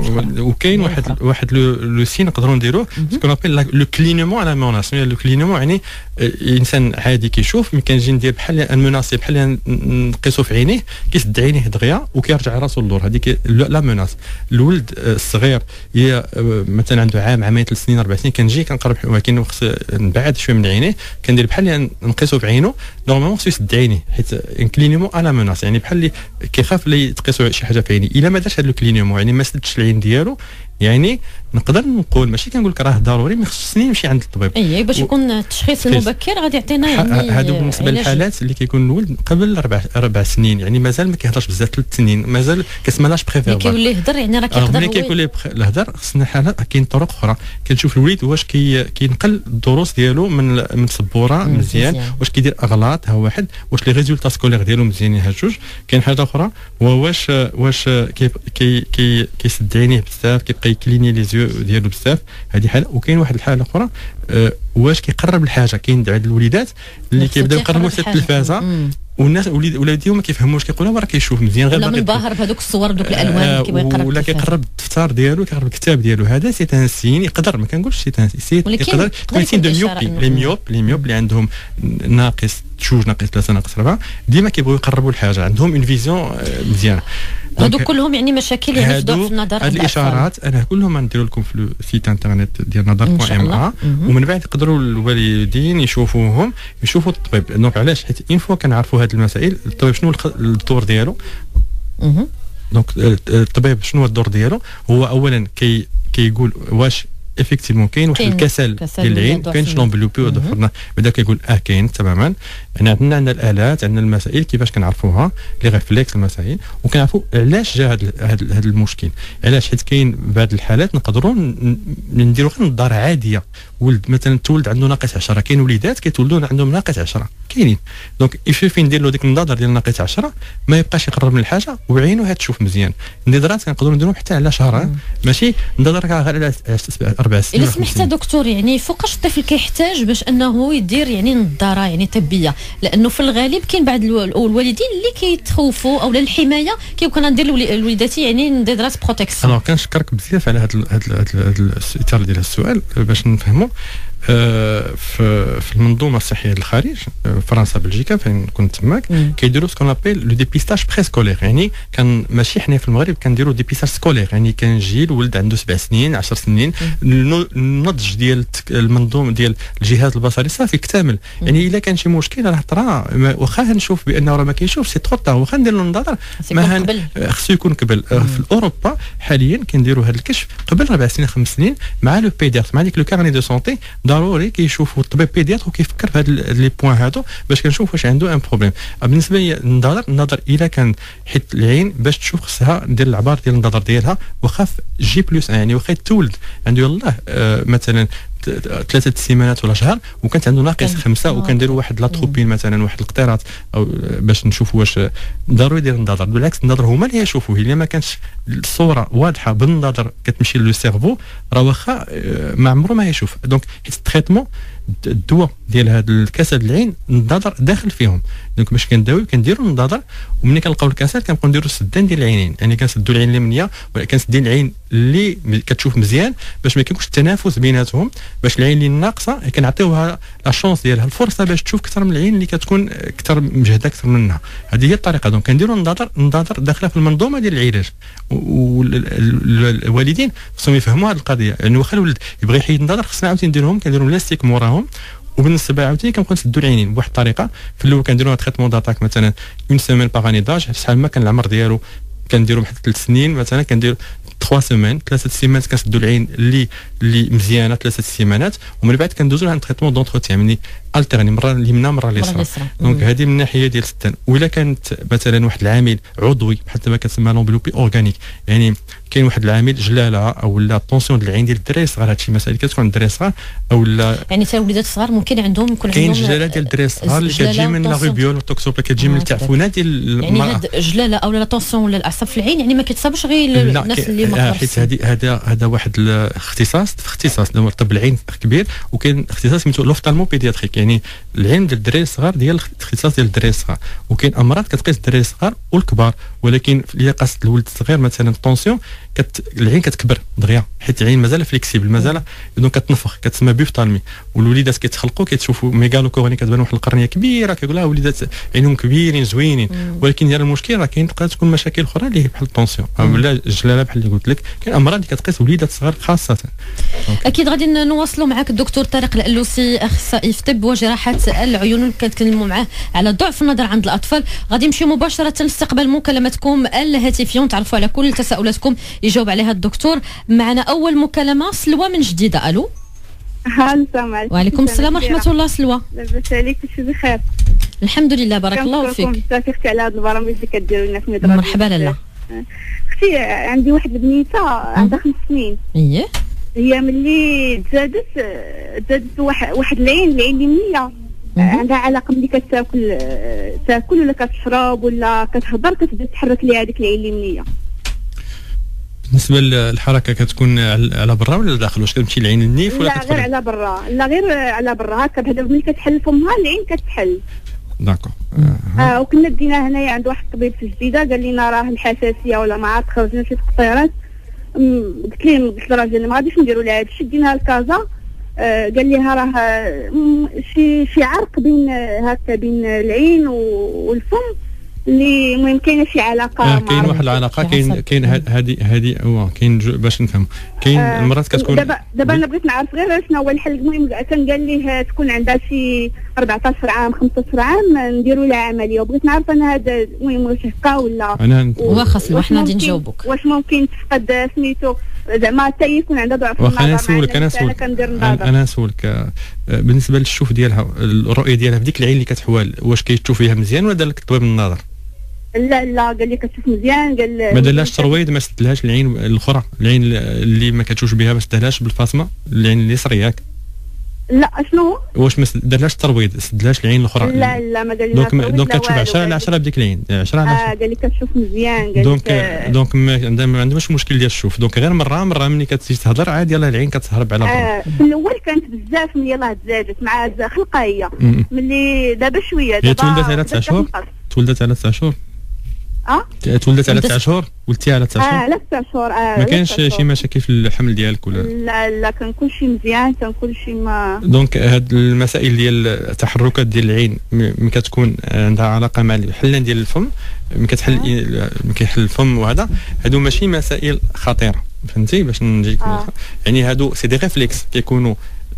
Speaker 2: وكاين واحد لو سين نقدروا نديروه سكون ابل لو كلينيمون على موناس. لو كلينيمون يعني انسان عادي كيشوف ملي كنجي ندير بحال المناسي بحال نقيسو في عينيه كيسد عينيه دغيا وكيرجع راسو للور. هذيك لا موناس. الولد الصغير هي مثلا عنده عامين 3 سنين 4 سنين كنجي كنقرب، ولكن خص نبعد شويه من عينيه كندير بحال نقيسو في عينه. نورمالمون خصو يسد عينيه حيت كلينيمون انا مناس، يعني بحال اللي كيخاف اللي تقيسوا شي حاجه في عينيه. الا ما دارش هذا الكلينيمون يعني ما سدش العين ديالو، يعني نقدر نقول ماشي كنقول لك راه ضروري ما خصني نمشي عند الطبيب.
Speaker 1: اي باش يكون التشخيص المبكر غادي يعطينا يعني
Speaker 2: هادو بالنسبه للحالات اللي كيكون الولد قبل 4 سنين، يعني مازال ما كيهضرش بزاف 3 سنين مازال كيسمى لاش بريفيربال.
Speaker 1: كيولي يهضر يعني راه كيقدر
Speaker 2: ملي كيقول الهضر خصنا حالات. كاين طرق اخرى كنشوف الوليد واش كينقل الدروس ديالو من سبوره مزيان، واش كيدير اغلاط ها واحد، واش لي ريزولتا سكولير ديالو مزيانين ها جوج. كاين حاجه اخرى هو واش كيسد عينيه بزاف كيبقى يكليني لي زيو ديالو بزاف. هذه حاله. وكاين واحد الحاله اخرى واش كيقرب الحاجه. كاين عند الوليدات اللي كيبداو يقربوا حتى التلفازه والناس ولاديهم ما كيفهموش كيقولوا راه كيشوف مزيان غير باقي منبهر بهذوك الصور بدوك الالوان اللي كيبغي يقرب ولا كيقرب الدفتر ديالو كيقرب الكتاب ديالو. هذا سي ان سين يقدر ما كنقولش سي ان سين يقدر تكون سين دو ميوبي. لي ميوب اللي عندهم ناقص 2 ناقص 3 ناقص 4 ديما كيبغيو يقربوا الحاجه، عندهم اون فيزيون مزيانه.
Speaker 1: هادو كلهم يعني مشاكل يعني في ضعف النظر.
Speaker 2: هاد الاشارات انا كلهم نديرو لكم في السيت انترنت ديال نظر.ma ومن بعد يقدروا الوالدين يشوفوهم يشوفوا الطبيب. دونك علاش؟ حيت اون فوا كنعرفوا هاد المسائل الطبيب شنو الدور ديالو. دونك الطبيب شنو الدور ديالو؟ هو اولا كيقول واش افيكتيفمون كاين واحد الكسل ديال العين، كاين شلون بلوبي ودفرنا بدا كيقول كاين تماما. عندنا الالات، عندنا المسائل كيفاش كنعرفوها لي ريفليكس المسائل، وكنعرفوا علاش جا هذا المشكل. علاش؟ حيت كاين بعض الحالات نقدروا نديروا غير نظاره عاديه. ولد مثلا تولد عنده ناقص 10، كاين وليدات كيتولدوا عندهم ناقص 10 كاينين. دونك يفي ندير له ديك النظاره ديال ناقص 10 ما يبقاش يقرب من الحاجه وعينه تشوف مزيان. النظارات كنقدروا نديروهم حتى على شهر، ماشي نظاره غير على 4 سنين.
Speaker 1: الا سمحت دكتور، يعني فوقاش الطفل كيحتاج باش انه يدير يعني نظاره يعني طبيه؟ لانه في الغالب كاين بعض الوالدين اللي كيتخوفوا او للحمايه كيبقى ندير لوليداتي يعني نظارات بروتيكسيون.
Speaker 2: انا كنشكرك بزاف على هذا الاثار ديال السؤال باش نفهموا. في المنظومه الصحيه الخارج فرنسا بلجيكا فين كنت تماك كيديروا سكون ابيل لو ديبيستاج بري سكولير. يعني كان ماشي حنا في المغرب كنديروا ديبيستاج سكولير، يعني كنجي الولد عنده 7 سنين 10 سنين النضج ديال المنظومه ديال الجهاز البصري صافي اكتمل. يعني الا كان شي مشكل راه طرا واخا نشوف بانه راه ما كيشوفش سي ترو طار واخا ندير له النظاره خصو يكون قبل. في اوروبا حاليا كنديروا هذا الكشف قبل 4 سنين 5 سنين مع لو بيدياتر مع ديك لو كارني دو سونتي. ضروري كيشوفوا الطبيب بيدياتر وكيفكر في هاد لي بوين هادو باش كنشوف واش عنده ان بروبليم. بالنسبه لي النظر الا كان حيت العين باش تشوف خصها ندير العبار ديال النظر ديالها واخا جي بلس، يعني واخا تولد عنده يلاه مثلا 3 سيمانات ولا شهر وكانت عنده ناقص 5 وكنديروا واحد لاتروبين مثلا واحد القطيرات او باش نشوفوا واش ضروري يدير النظر. بالعكس النظر هما اللي يشوفوا، الا ما كانش الصوره واضحه بالنظر كتمشي لو سيرفو راه واخا ما عمره ما يشوف. دونك حيت التريتمون الدواء ديال هذا الكسل العين النظر داخل فيهم. دونك باش كنداويو كنديروا النظر وملي كنلقاو الكسل كنبقاو نديروا السدان ديال العينين، يعني كنسدوا العين اليمنيه ولا كنسدين العين اللي كتشوف مزيان باش ما يكونش التنافس بيناتهم، باش العين اللي ناقصه كنعطيوها لا شونس ديالها الفرصه باش تشوف اكثر من العين اللي كتكون اكثر مجهده اكثر منها. هذه هي الطريقه. دونك كنديروا النظر داخله في المنظومه ديال العلاج، والوالدين خصهم يفهموا هذه القضيه، يعني واخا الولد يبغي يحيد النظر خصنا عاوتاني نديرهم كنديروا لاستيك موراهم. وبالنسبه عاوتاني كنبقاو نسدوا العينين بواحد الطريقه. في الاول كنديروا تريتمون داتاك مثلا اون سيمين باغ اني داج، شحال ما كان العمر ديالو كنديروا بحال 3 سنين مثلا، كنديروا 3 سيمين 3 سيمانات كنسدوا العين اللي مزيانه 3 سيمانات، ومن بعد كندوزوا لها تريتمون دونتروتيان يعني التيرني مره اليمنى مره اليسرى. دونك هذه من الناحيه ديال السدان. ولا كانت مثلا واحد العامل عضوي بحال ما كتسمى لومبلوبي اورغانيك، يعني كاين واحد العامل جلاله او لا طونسيون ديال العين ديال الدراري الصغار، هادشي مسائل كتكون عند الدراري الصغار او لا
Speaker 1: يعني حتى الوليدات الصغار ممكن يكون عندهم
Speaker 2: كاين جلاله ديال الدراري الصغار اللي كتجي من لا روبيول والتوكسوبلا، كتجي من التعفنات ديال
Speaker 1: يعني هاد جلاله او لا طونسيون ولا الاعصاب في العين يعني ما كتصابش غير الناس اللي ما
Speaker 2: حيت هذا واحد الاختصاص طب العين كبير، وكاين اختصاص سميتو لوفتالمو بيدياتريك، يعني العين ديال الدراري الصغار ديال الاختصاص ديال الدراري الصغار. وكاين امراض كتقيس الدراري الصغار والكبار، ولكن الا قاست الولد الصغير مثلا الطونسيون العين كتكبر دغيا حيت العين مازال فليكسيبل مازال، دونك كتنفخ كتسمى بيفتالمي. والوليدات كيتخلقوا كتشوفوا ميغالو كوروني كتبان واحد القرنيه كبيره كيقول لها وليدات عينهم كبيرين زوينين، ولكن ديال المشكل راه كاين تقدر تكون مشاكل اخرى اللي بحال الطونسيون ولا الجلاله بحال اللي قلت لك. كاين امراض اللي كتقيس وليدات صغار خاصه.
Speaker 1: اكيد غادي نواصلوا معك الدكتور طارق الألوسي اخصائي في طب وجراحه العيون، كنتكلموا معاه على ضعف النظر عند الاطفال. غادي نمشيو مباشره لاستقبال مكالماتكم الهاتفيه ونتعرفوا على كل تساؤلاتكم يجاوب عليها الدكتور. معنا اول مكالمه سلوى من جديده. الو.
Speaker 3: السلام عليكم.
Speaker 1: وعليكم السلام ورحمه الله. سلوى
Speaker 3: لاباس عليك؟ كلشي بخير
Speaker 1: الحمد لله بارك الله فيك.
Speaker 3: بزاف اختي على هذا البرامج اللي كديروا لنا في المدرسه.
Speaker 1: مرحبا لاله.
Speaker 3: اختي عندي واحد البنيته عندها 5 سنين.
Speaker 1: اييه
Speaker 3: هي ملي تزادت واحد العين اليمنيه عندها علاقه ملي تاكل ولا كتشرب ولا كتهضر كتبدا تحرك ليها هذيك العين اليمنيه.
Speaker 2: بالنسبه للحركه كتكون على برا ولا داخل؟ واش كتمشي العين للنيف ولا
Speaker 3: لا غير على برا؟ لا غير على برا هكا بحال ملي كتحل فمها العين كتحل.
Speaker 2: داكو.
Speaker 3: وكنا دينا هنايا عند واحد الطبيب في الجديده قال لنا راه الحساسيه ولا ما عرفت خرجنا شي تقطيرات. قلت للراجل ما غاديش نديروا لها هادشي، ديناها لكازا. قال لها راه شي عرق بين العين والفم اللي المهم كاينه شي علاقه.
Speaker 2: كاين واحد العلاقه، كاين هذه هو كاين باش نفهم. كاين المرات كتكون
Speaker 3: دابا انا بغيت نعرف غير شنو هو الحل. المهم كان قال لي تكون عندها شي 14 عام 15 عام نديروا لها عمليه، وبغيت نعرف انا هذا المهم واش هكا ولا
Speaker 1: واخا سلوى حنا غادي نجاوبوك.
Speaker 3: واش ممكن تفقد سميتو زعما حتى يكون عندها ضعف النظر؟
Speaker 2: انا نسولك بالنسبه للشوف ديالها الرؤيه ديالها في ديك العين اللي كتحوال واش كيشوف فيها مزيان ولا دار لك الطبيب النظر؟
Speaker 3: لا قال لي كتشوف مزيان. قال
Speaker 2: ما دارلهاش ترويض، ما سدلهاش العين الاخرى، العين اللي ما كتشوفش بها ما سدلهاش بالفاطمه العين اليسرى ياك؟
Speaker 3: لا شنو؟
Speaker 2: واش ما دارلهاش ترويض سدلهاش العين الاخرى؟
Speaker 3: لا ما قال لنا.
Speaker 2: دونك كتشوف 10 على 10 بديك العين 10 على 10.
Speaker 3: قال لي كتشوف مزيان. قال
Speaker 2: دونك ما عندهاش مشكل ديال الشوف. دونك غير مره ملي كتجي تهضر عادي يلاه العين كتهرب على برا.
Speaker 3: في الاول كانت بزاف ملي يلاه تزادت مع خلقه هي ملي دابا شويه.
Speaker 2: هي تولدت على 9 شهور. تولدت على 9 شهور. تولدت على 9 شهور. ولدتي على 9 شهور.
Speaker 3: على 9 شهور.
Speaker 2: ما كانش شي مشاكل في الحمل ديالك ولا؟
Speaker 3: لا كان كلشي مزيان، كان كلشي ما.
Speaker 2: دونك هاد المسائل ديال التحركات ديال العين ملي كتكون عندها علاقه مع الحلان ديال الفم، ملي كيحل الفم وهذا هادو ماشي مسائل خطيره، فهمتي باش نجيك يعني هادو سي دي ريفلكس كيكونوا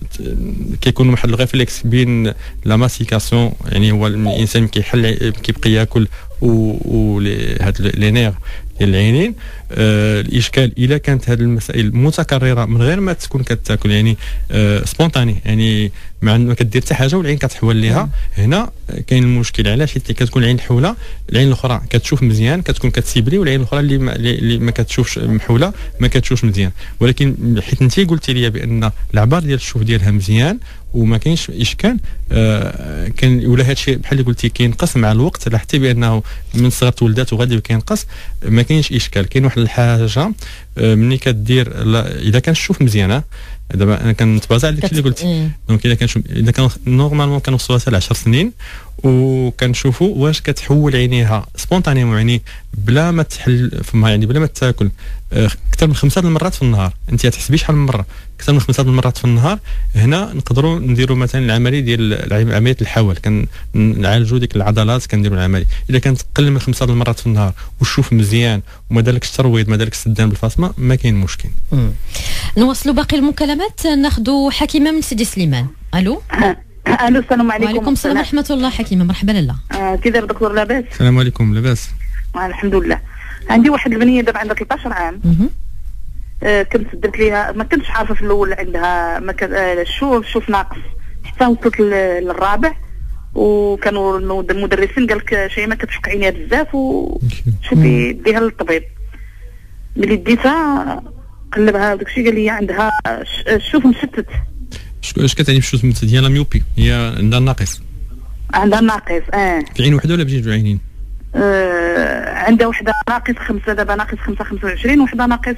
Speaker 2: واحد الريفلكس بين لا ماسيكاسيون، يعني هو الانسان كيحل كيبقى ياكل و هاد لي نير ديال العينين. الاشكال اذا كانت هذه المسائل متكرره من غير ما تكون كتاكل يعني سبونطاني، يعني ما كدير حتى حاجه والعين كتحول ليها، هنا كاين المشكل. علاش؟ حيت كتكون العين حوله، العين الاخرى كتشوف مزيان، كتكون كتسيبلي، والعين الاخرى اللي ما كتشوفش محوله ما كتشوفش مزيان. ولكن حيت انت قلتي لي بان العبار ديال الشوف ديالها مزيان وما كاينش اشكال، كان ولا هذا الشيء بحال اللي قلتي كينقص مع الوقت، لاحظتي بانه من صغر ولدات وغادي كينقص، ما كاينش اشكال. كاين واحد الحاجه ملي كدير اذا كان الشوف مزيان، دابا انا كنتبازع على داكشي اللي قلتي، دونك اذا كان نورمالمون كنوصلوا حتى ل 10 سنين وكنشوفوا واش كتحول عينيها سبونطانيمون، يعني بلا ما تحل فمها، يعني بلا ما تاكل اكثر من 5 المرات في النهار. انت تحسبي شحال من مره اكثر من 5 المرات في النهار، هنا نقدروا نديروا مثلا العمليه ديال عمليه الحول، كنعالجوا ديك العضلات، كنديروا العمليه. اذا كانت تقل من 5 المرات في النهار وشوف مزيان وما دارلكش ترويض، ما دارلكش سدان بالفاطمه، ما كاين مشكل.
Speaker 1: نواصلوا باقي المكالمات، ناخذوا حكيمه من سيدي سليمان. الو
Speaker 3: السلام عليكم.
Speaker 1: وعليكم السلام ورحمه الله. حكيمه مرحبا لاله.
Speaker 3: كي داير دكتور؟ لاباس؟
Speaker 2: السلام عليكم. لاباس
Speaker 3: الحمد لله. عندي واحد البنيه دابا عندها 13 عام. كنت درت ليها، ما كنتش عارفه في الاول عندها الشوف ناقص، حتى وصلت للرابع وكانوا المدرسين قال لك شيماء كتفك عينيها بزاف وشوفي ديها للطبيب. ملي ديتها قلبها وداك الشيء قال لي عندها الشوف مشتت.
Speaker 2: اش كتعني بالشوف مشتت؟ هي لا ميوبي، هي عندها ناقص.
Speaker 3: عندها ناقص
Speaker 2: في عين وحده ولا بجوج عينين؟
Speaker 3: عندها وحده ناقص 5، دابا ناقص 5 25، وحده ناقص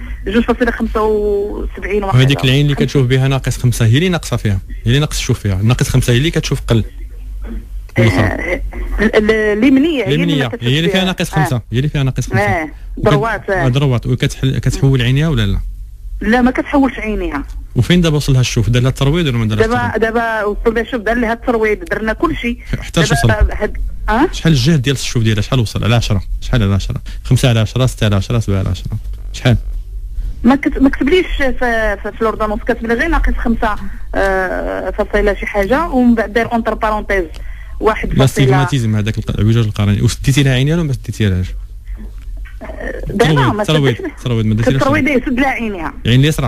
Speaker 3: 2.75.
Speaker 2: وهذيك العين اللي كتشوف بها ناقص 5 هي اللي ناقصه فيها، هي اللي ناقص تشوف فيها. ناقص 5 هي اللي كتشوف قل.
Speaker 3: اليمنيه
Speaker 2: هي اللي فيها ناقص 5، هي اللي فيها ناقص 5.
Speaker 3: دروات
Speaker 2: وكتحول عينيها ولا لا؟
Speaker 3: لا ما كتحولش عينيها.
Speaker 2: وفين دابا وصل لها الشوف؟ دار لها الترويض ولا ما دارش؟
Speaker 3: دابا وصل لها الشوف، دار لها الترويض، درنا كل شيء.
Speaker 2: حتى وصل شحال الجهد ديال الشوف ديالها؟ شحال وصل؟ على 10 شحال؟ على 10 5 على 10 6 على 10 7 على 10 شحال؟
Speaker 3: ما كتبليش في لوردونونس، كتب لي غير ناقص 5 فاصله شي حاجه، ومن بعد داير اونتر بارونتيز 1
Speaker 2: لا ستيغماتيزم، هذاك العوجاج القرني. وسديتي لها عينيها ولا ما سديتيهاش؟ ترويض ما درتيش
Speaker 3: الترويض يسد لها عينيها.
Speaker 2: العين اليسرى؟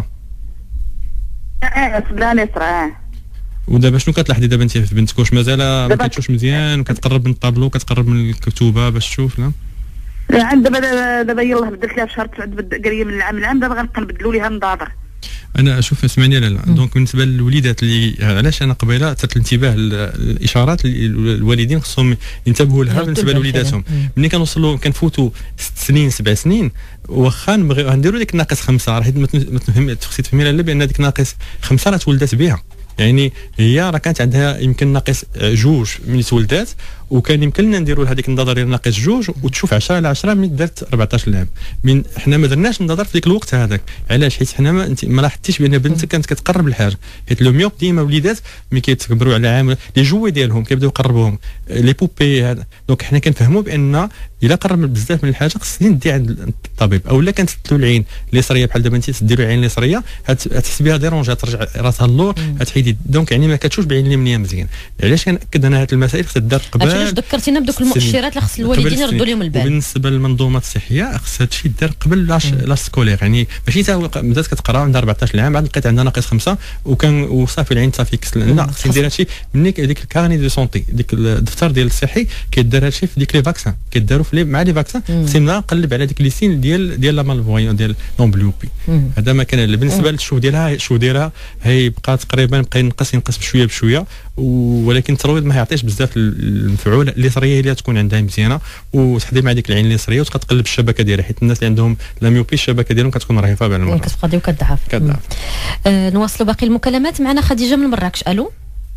Speaker 3: سد لها اليسرى.
Speaker 2: ودابا شنو كتلاحظي دابا انت في بنتك؟ واش مازال ما كتشوفش مزيان وكتقرب من الطابلو، كتقرب من الكتوبه باش تشوف؟ لا
Speaker 3: دابا يلاه بدلت لها في شهر 9، قال لي من العام دابا غنبقى نبدلوا لها النظاظر.
Speaker 2: انا اشوف، اسمعني لا دونك بالنسبه للوليدات اللي علاش انا قبيله ترت الانتباه الاشارات اللي الوالدين خصهم ينتبهوا لها بالنسبه لوليداتهم. ملي كنوصلوا كنفوتوا 6 سنين 7 سنين، واخا نبغيو نديروا ديك ناقص 5، راه ما تخصي تفهمي لا بان ديك ناقص 5 راه تولدات بها، يعني هي راه كانت عندها يمكن ناقص 2 ملي تولدات، وكان يمكن لنا نديروا لها ديك النظر ديال ناقص 2 وتشوف 10 على 10 ملي دارت 14 عام. من حنا ما درناش النظر في ديك الوقت هذاك. علاش؟ حيت حنا ما لاحظتيش بان بنتك كانت كتقرب الحاجه، حيت لو ميوب ديما وليدات ملي كيتكبروا على عام لي جوي ديالهم كيبداو يقربوهم لي بوبي هذا. دونك حنا كنفهموا بان الا قرب بزاف من الحاجه خصني ندي عند الطبيب، او لا كانت تدلو العين اليسريه بحال دابا انت تديروا العين اليسريه تحس بها ديرونج، ترجع راسها اللور تحيدي، دونك يعني ما كتشوفش بعين اليمنيه مزيان. علاش كنأكد انا هذه المسائل خصها تدار قبل.
Speaker 1: علاش ذكرتينا بدوك المؤشرات اللي خص الوالدين يردوا لهم البال.
Speaker 2: وبالنسبه للمنظومات الصحيه خص هذا الشيء يدار قبل لاش سكولير، يعني ماشي تا بدات كتقرا عندها 14 عام عاد لقيت عندها ناقص 5 وكان وصافي العين صافي كسل. لا خصني ندير هذا الشيء ملي ديك الكارني دو سونتي، ديك الدفتر ديال الصحي كيدار هذا الشيء في ديك لي فاكسان، كيداروا مع لي فاكسان. خصنا نقلب على ديك لي سين ديال لا مالفويون ديال نومبليوبي. هذا ما كان. بالنسبه للشوف ديالها هي بقى تقريبا بقى ينقص بشويه بشويه، ولكن الترويض ما يعطيش بزاف المفعول. اليسريه اللي تكون عندها مزيانه وتحدي مع ديك العين اليسريه وتبقى تقلب الشبكه ديالها، حيت الناس اللي عندهم لا ميوبي الشبكه ديالهم كتكون رهيفه بعد المرات،
Speaker 1: كتبقى وكتضعف. نواصلوا باقي المكالمات. معنا خديجه من مراكش. الو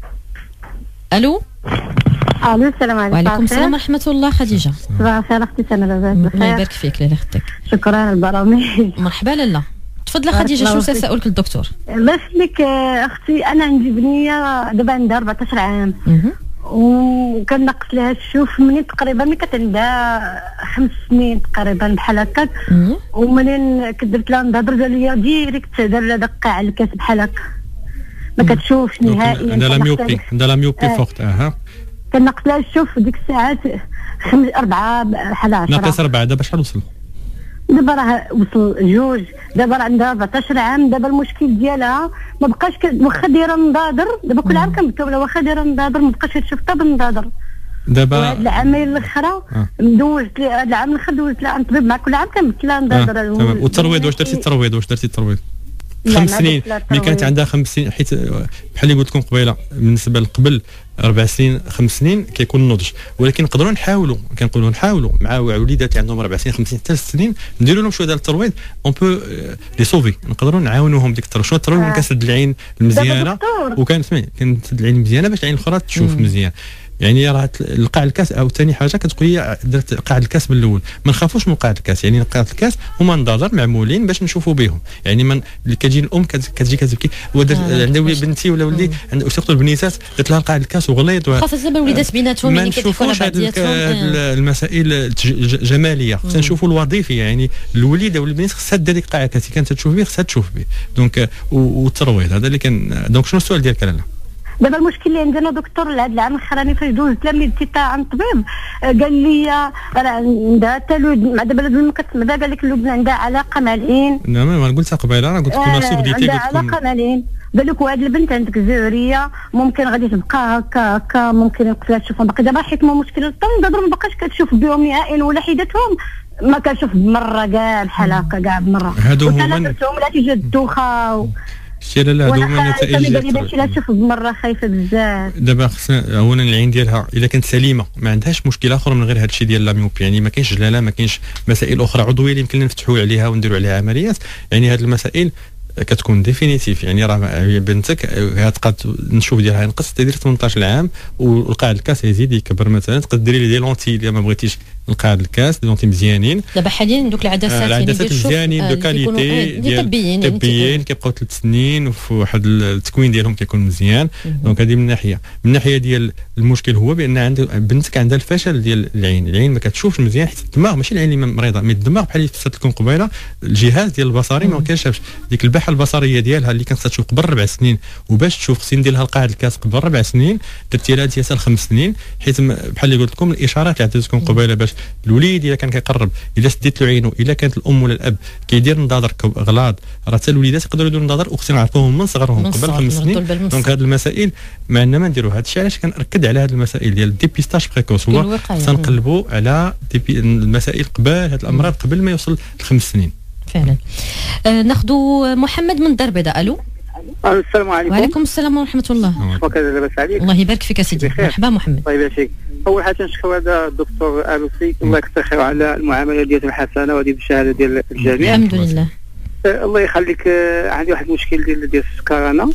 Speaker 3: السلام عليكم.
Speaker 1: وعليكم السلام ورحمه الله. خديجه
Speaker 3: صباح الخير اختي سنه، لاباس بخير؟
Speaker 1: الله يبارك فيك لاله اختك.
Speaker 3: شكرا على البرامج.
Speaker 1: مرحبا لاله. تفضلي خديجه، شو تساؤلك للدكتور؟
Speaker 3: باش لك اختي، انا عندي بنيه دابا عندها 14 عام وكان نقص لها الشوف منين تقريبا ملي كانت عندها 5 سنين تقريبا بحال هكاك، ومنين كدرت لها نهضر قال لي ديريكت دار لها داك قاع الكاس بحال هكا ما كتشوفش نهائيا.
Speaker 2: عندها لا ميوبي فوقت.
Speaker 3: كان نقص لها الشوف ديك الساعات 4 بحال 10
Speaker 2: ناقص 4. دابا شحال وصل؟
Speaker 4: دابا راه وصل جوج، دابا راه عندها 14 عام. دابا المشكل ديالها ما بقاش واخا دايره النضاضر، دابا كل عام كنبكيو على واخا دايره النضاضر ما بقاش كتشوف حتى بالنضاضر.
Speaker 2: دابا
Speaker 4: هاد العامين الاخرى مدوزت لي، هاد العام الاخر دوزت لها نطبيب مع كل عام كنبكي لها نضاضر.
Speaker 2: تمام. والترويض واش درتي الترويض؟ 5 سنين ملي كانت عندها 5 سنين، حيت بحال اللي قلت لكم قبيله بالنسبه لقبل 4 سنين 5 سنين كيكون النضج، ولكن نقدروا نحاولوا مع وليدات اللي عندهم 4 سنين 5 سنين حتى 6 سنين نديروا لهم شويه ديال الترويض، اون بو لي سوفي، نقدروا نعاونوهم ديك الترويض. شنو الترويض؟ كنسد العين المزيانه كنسد العين المزيانه باش العين الاخرى تشوف مزيان. يعني راه القاع الكاس او ثاني حاجه كتقول لي درت قاع الكاس من الاول، ما نخافوش من قاع الكاس. يعني قاع الكاس هما نضاضر معمولين باش نشوفوا بهم. يعني من اللي كتجي الام كتجي كتبكي عندها بنتي ولا ولدي وسيرتو البنيتات درت لها قاع الكاس وغليظ،
Speaker 1: خاصه دابا الوليدات بيناتهم
Speaker 2: ما نشوفوش هذه المسائل الجماليه، خصنا نشوفوا الوظيفي. يعني الوليده ولا البنت خصها دير ديك قاع الكاس، كانت تشوف به خصها تشوف به. دونك والترويض هذا اللي كان. دونك شنو السؤال ديالك لاله؟
Speaker 4: دابا المشكل اللي عندنا دكتور هذا العام الاخراني فاش دوزت لميدتي تاع عند الطبيب قال لي راه عندها حتى مع دابا لازم كتسمع دابا قال لك اللبنه عندها علاقه مع العين.
Speaker 2: نعم ما قلتها قبيله، راه قلت لكم ماشي بديتي
Speaker 4: عندها علاقه مع العين. قال لك وهاد البنت عندك زهريه ممكن غادي تبقى هكا ممكن يقتلها تشوفهم باقي. دابا حيت ما مشكل الطن ما بقاش كتشوف بهم نهائيا ولا حيدتهم ما كنشوف بمره كاع بحال هكا كاع بمره.
Speaker 2: هادو هما
Speaker 4: ولا تيجي الدوخه
Speaker 2: شي لا هادو هما النتائج
Speaker 4: دابا لا تشوف بمره خايفه بزاف.
Speaker 2: دابا خصنا اولا العين ديالها الا كانت سليمه ما عندهاش مشكله اخرى من غير هذا الشيء ديال لاميوبي. يعني ما كاينش جلاله، ما كاينش مسائل اخرى عضويه اللي يمكن نفتحوا عليها ونديروا عليها عمليات. يعني هذه المسائل كتكون ديفينيتيف. يعني راه بنتك غتبقى نشوف ديالها ينقص تدير 18 عام والقاع الكاس يزيد يكبر. مثلا تقدر ديري لي لونتي اللي ما بغيتيش القاع الكاس دي لونتي مزيانين.
Speaker 1: دابا حاليا دوك
Speaker 2: العدسات مزيانين دو كاليتي ديال طبيين كيبقاو 3 سنين وفي واحد التكوين ديالهم كيكون مزيان. دونك هذه من ناحيه ديال المشكل هو بان عند بنتك عندها الفشل ديال العين ما كتشوفش مزيان حيت الدماغ ماشي العين اللي مريضه، مي الدماغ بحال اللي فسرت لكم قبيله الجهاز ديال البصري ما كيشافش ديك الباحه البصريه ديالها اللي كانت تشوف قبل 4 سنين. وباش تشوف خصني ندير لها القاع الكاس قبل 4 سنين، درتي لها انت 5 سنين. حيت بحال اللي قلت لكم الاشارات اللي عطيت لكم قبيله باش الوليد الا كان كيقرب الا سديت له عينه الا كانت الام ولا الاب كيدير نضاضر غلاظ راه حتى الوليدات يقدروا يديروا نضاضر وخصنا نعرفوهم من صغرهم قبل 5 سنين. دونك هذه المسائل ما عندنا ما نديروا. هذا الشيء علاش كنركد على هذه المسائل ديال الديبيستاج بريكوس. هو تنقلبوا على المسائل قبل هذه الامراض قبل ما يوصل ل5 سنين
Speaker 1: فعلا. ناخذوا محمد من الدار البيضاء. الو
Speaker 5: السلام عليكم.
Speaker 1: وعليكم السلام ورحمه الله.
Speaker 5: وكذا لاباس عليك؟
Speaker 1: الله يبارك فيك سيدي. مرحبا محمد.
Speaker 5: الله يبارك فيك. اول حاجه نشكر هذا الدكتور الوسي الله يكثر خير على المعامله ديالته الحسنه وهذه بالشهاده ديال الجميع.
Speaker 1: الحمد لله.
Speaker 5: الله يخليك. عندي واحد المشكل ديال السكر انا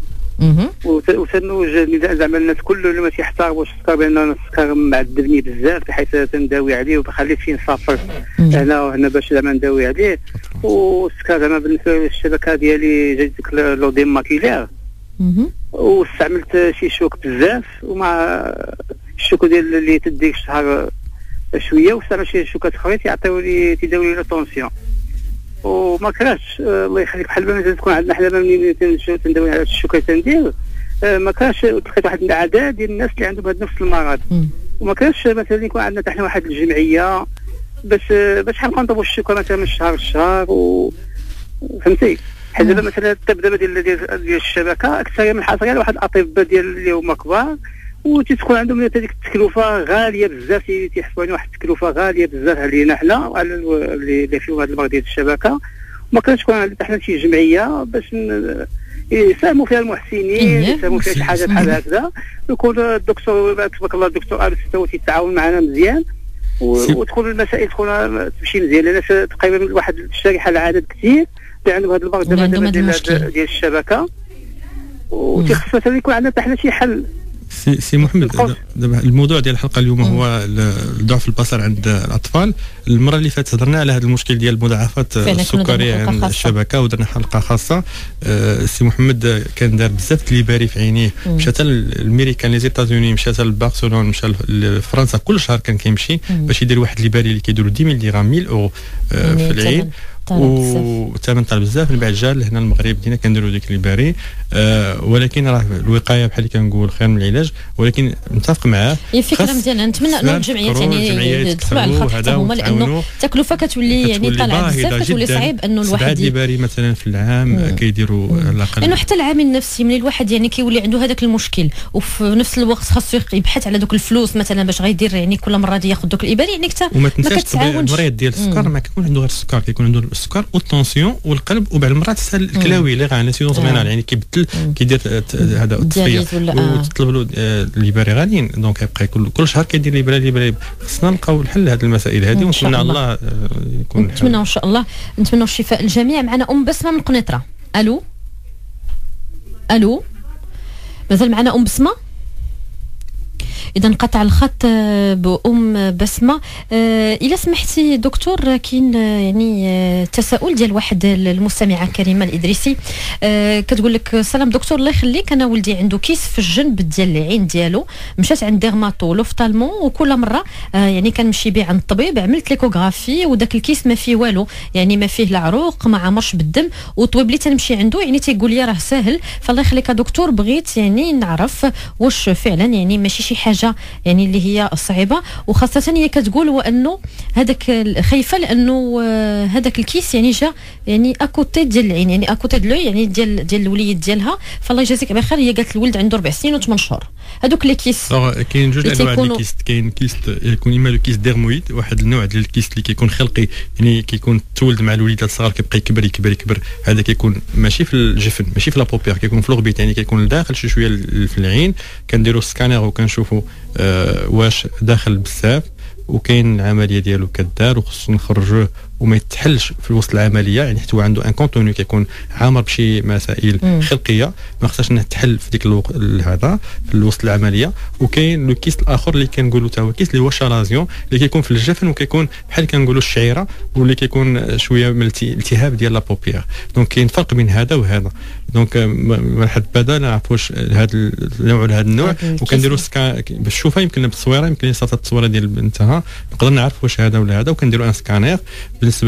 Speaker 5: وتنوج زعما الناس كل اللي ما تيحترموش السكر بان السكر معذبني بزاف بحيث تنداوي عليه وخليت فيه نسافر هنا وهنا باش زعما نداوي عليه. والسكر زعما بالنسبه للشبكه ديالي جات ديك لوديم ماكيلير واستعملت شي شوك بزاف ومع الشوك ديال اللي تديك شهر شويه واستعمل شي شوكات اخرين تيعطيوني تيداوي لي طونسيون وما كرهتش. الله يخليك بحال ما تكون عندنا حنا منين تنداوي على الشوكات تندير ما كرهتش. لقيت واحد الاعداد ديال الناس اللي عندهم هذا نفس المرض وما كرهتش مثلا يكون عندنا حنا واحد الجمعيه باش نبقاو نطلبوا الشوكه مثلا من شهر لشهر فهمتي. حيت دابا مثلا الطب دابا ديال الشبكه اكثر من حاصل على واحد الاطباء ديال اللي هما كبار وتتكون عندهم هذيك التكلفه غاليه بزاف تيحسبوا واحد التكلفه غاليه بزاف علينا حنا وعلى اللي فيهم هذا المرض ديال الشبكه. وما كانش تكون عندنا حنا شي جمعيه باش يساهموا فيها المحسنين يساهموا فيها شي حاجه بحال هكذا. يكون الدكتور تبارك الله الدكتور الوسي هو تيتعاون معنا مزيان وتكون المسائل تكون تمشي مزيان. لان تقريبا واحد الشريحه العدد كثير اللي عندهم هذا المرض ديال الشبكه وتيخص مثلا يكون عندنا حنا شي حل.
Speaker 2: سي محمد دابا الموضوع ديال الحلقه اليوم هو ضعف البصر عند الاطفال. المره اللي فاتت هضرنا على هذا المشكل ديال مضاعفات السكريه عند الشبكه ودرنا حلقه خاصه. سي محمد كان دار بزاف ليباري في عينيه مشى حتى للميريكان لي زيتازوني مشى حتى لبارسلون مشى لفرنسا كل شهر كان كيمشي باش يدير واحد ليباري اللي كيديروا 10 000 درهم 1000 اورو في العين. والثمن طال بزاف. من بعد جا هنا المغرب دينا كنديروا ديك الباري، ولكن راه الوقايه بحال اللي كنقول خير من العلاج. ولكن متفق معاه،
Speaker 1: هي فكره مزيانه. نتمنى انه الجمعيات يعني يدخلوا على الخط حتى هما، لانه التكلفه كتولي يعني طالعه بزاف، كتولي صعيب انه الواحد
Speaker 2: الباري مثلا في العام كيديروا على الاقل،
Speaker 1: لانه حتى العامل النفسي من الواحد يعني كيولي عنده هذاك المشكل، وفي نفس الوقت خاصو يبحث على دوك الفلوس مثلا باش غيدير يعني كل مره ياخذ دوك الاباري. يعني حتى
Speaker 2: ما كتعاونش. المريض ديال السكر ما كيكون عنده غير السكر، كيكون عنده السكر والطونسيون والقلب، وبعض المرات حتى الكلاوي اللي غا نسيون زمانه يعني كيبدل كيدير هذا التصفيه وتطلب له الاباري غاليين. دونك يبقى كل شهر كيدير الاباري. خصنا نلقاو الحل لهذه المسائل هذه، ونتمنى الله يكون
Speaker 1: نتمنى ان شاء الله، نتمنى الشفاء للجميع. معنا بسمه من قنيطره. الو مازال معنا بسمه؟ اذا انقطع الخط بسمه. الا سمحتي دكتور، كاين يعني تساؤل ديال واحد المستمعه كريمه الادريسي، كتقول لك: سلام دكتور، الله يخليك، انا ولدي عنده كيس في الجنب ديال العين ديالو، مشات عند ديرماتول اوفطالمون، وكل مره يعني كنمشي به عند الطبيب، عملت ليكوغرافي وداك الكيس ما فيه والو، يعني ما فيه لا عروق، ما عمرش بالدم، والطبيب اللي تنمشي عنده يعني تيقول لي راه ساهل. فالله يخليك دكتور، بغيت يعني نعرف واش فعلا يعني ماشي شي حاجه يعني اللي هي صعيبه، وخاصه هي كتقول هو انه هذاك خايفه لانه هذاك الكيس يعني جا يعني اكوتي ديال العين، يعني اكوتي ديال يعني ديال الوليد ديالها. فالله يجازيك بخير، هي قالت الولد عنده 4 سنين و8 شهور. هذوك لي كيس
Speaker 2: كاين جوج انواع ديال الكيست. كاين كيست يكون اما لو كيس ديرمويد، واحد النوع ديال الكيست اللي كيكون خلقي، يعني كيكون تولد مع الوليدات الصغار، كيبقى يكبر. هذا كيكون ماشي في الجفن، ماشي في لابوبير، كيكون في لوربيت، يعني كيكون لداخل شويه في العين. كنديروا سكانير وكنشوفوا واش داخل بزاف، وكاين العمليه ديالو كدار وخصو نخرجوه وما يتحلش في وسط العمليه، يعني حتى هو عنده ان كونتوني كيكون عامر بشي مسائل خلقيه ما خصهاش نتحل في ديك الوقت هذا في وسط العمليه. وكاين لو كيس الاخر اللي كنقولوا حتى هو كيس اللي هو شالازيون، اللي كيكون في الجفن وكيكون بحال كنقولوا الشعيره، واللي كيكون شويه من الالتهاب ديال لابوبيير. دونك كاين فرق بين هذا وهذا. دونك لحد بعدا ما نعرفوش هذا النوع ولا هذا النوع، وكنديروا باش نشوفها يمكن بالتصويره، يمكن صافي التصويره ديال بنتها نقدر نعرف واش هذا ولا هذا، وكنديروا ان سكانير. بالنسبه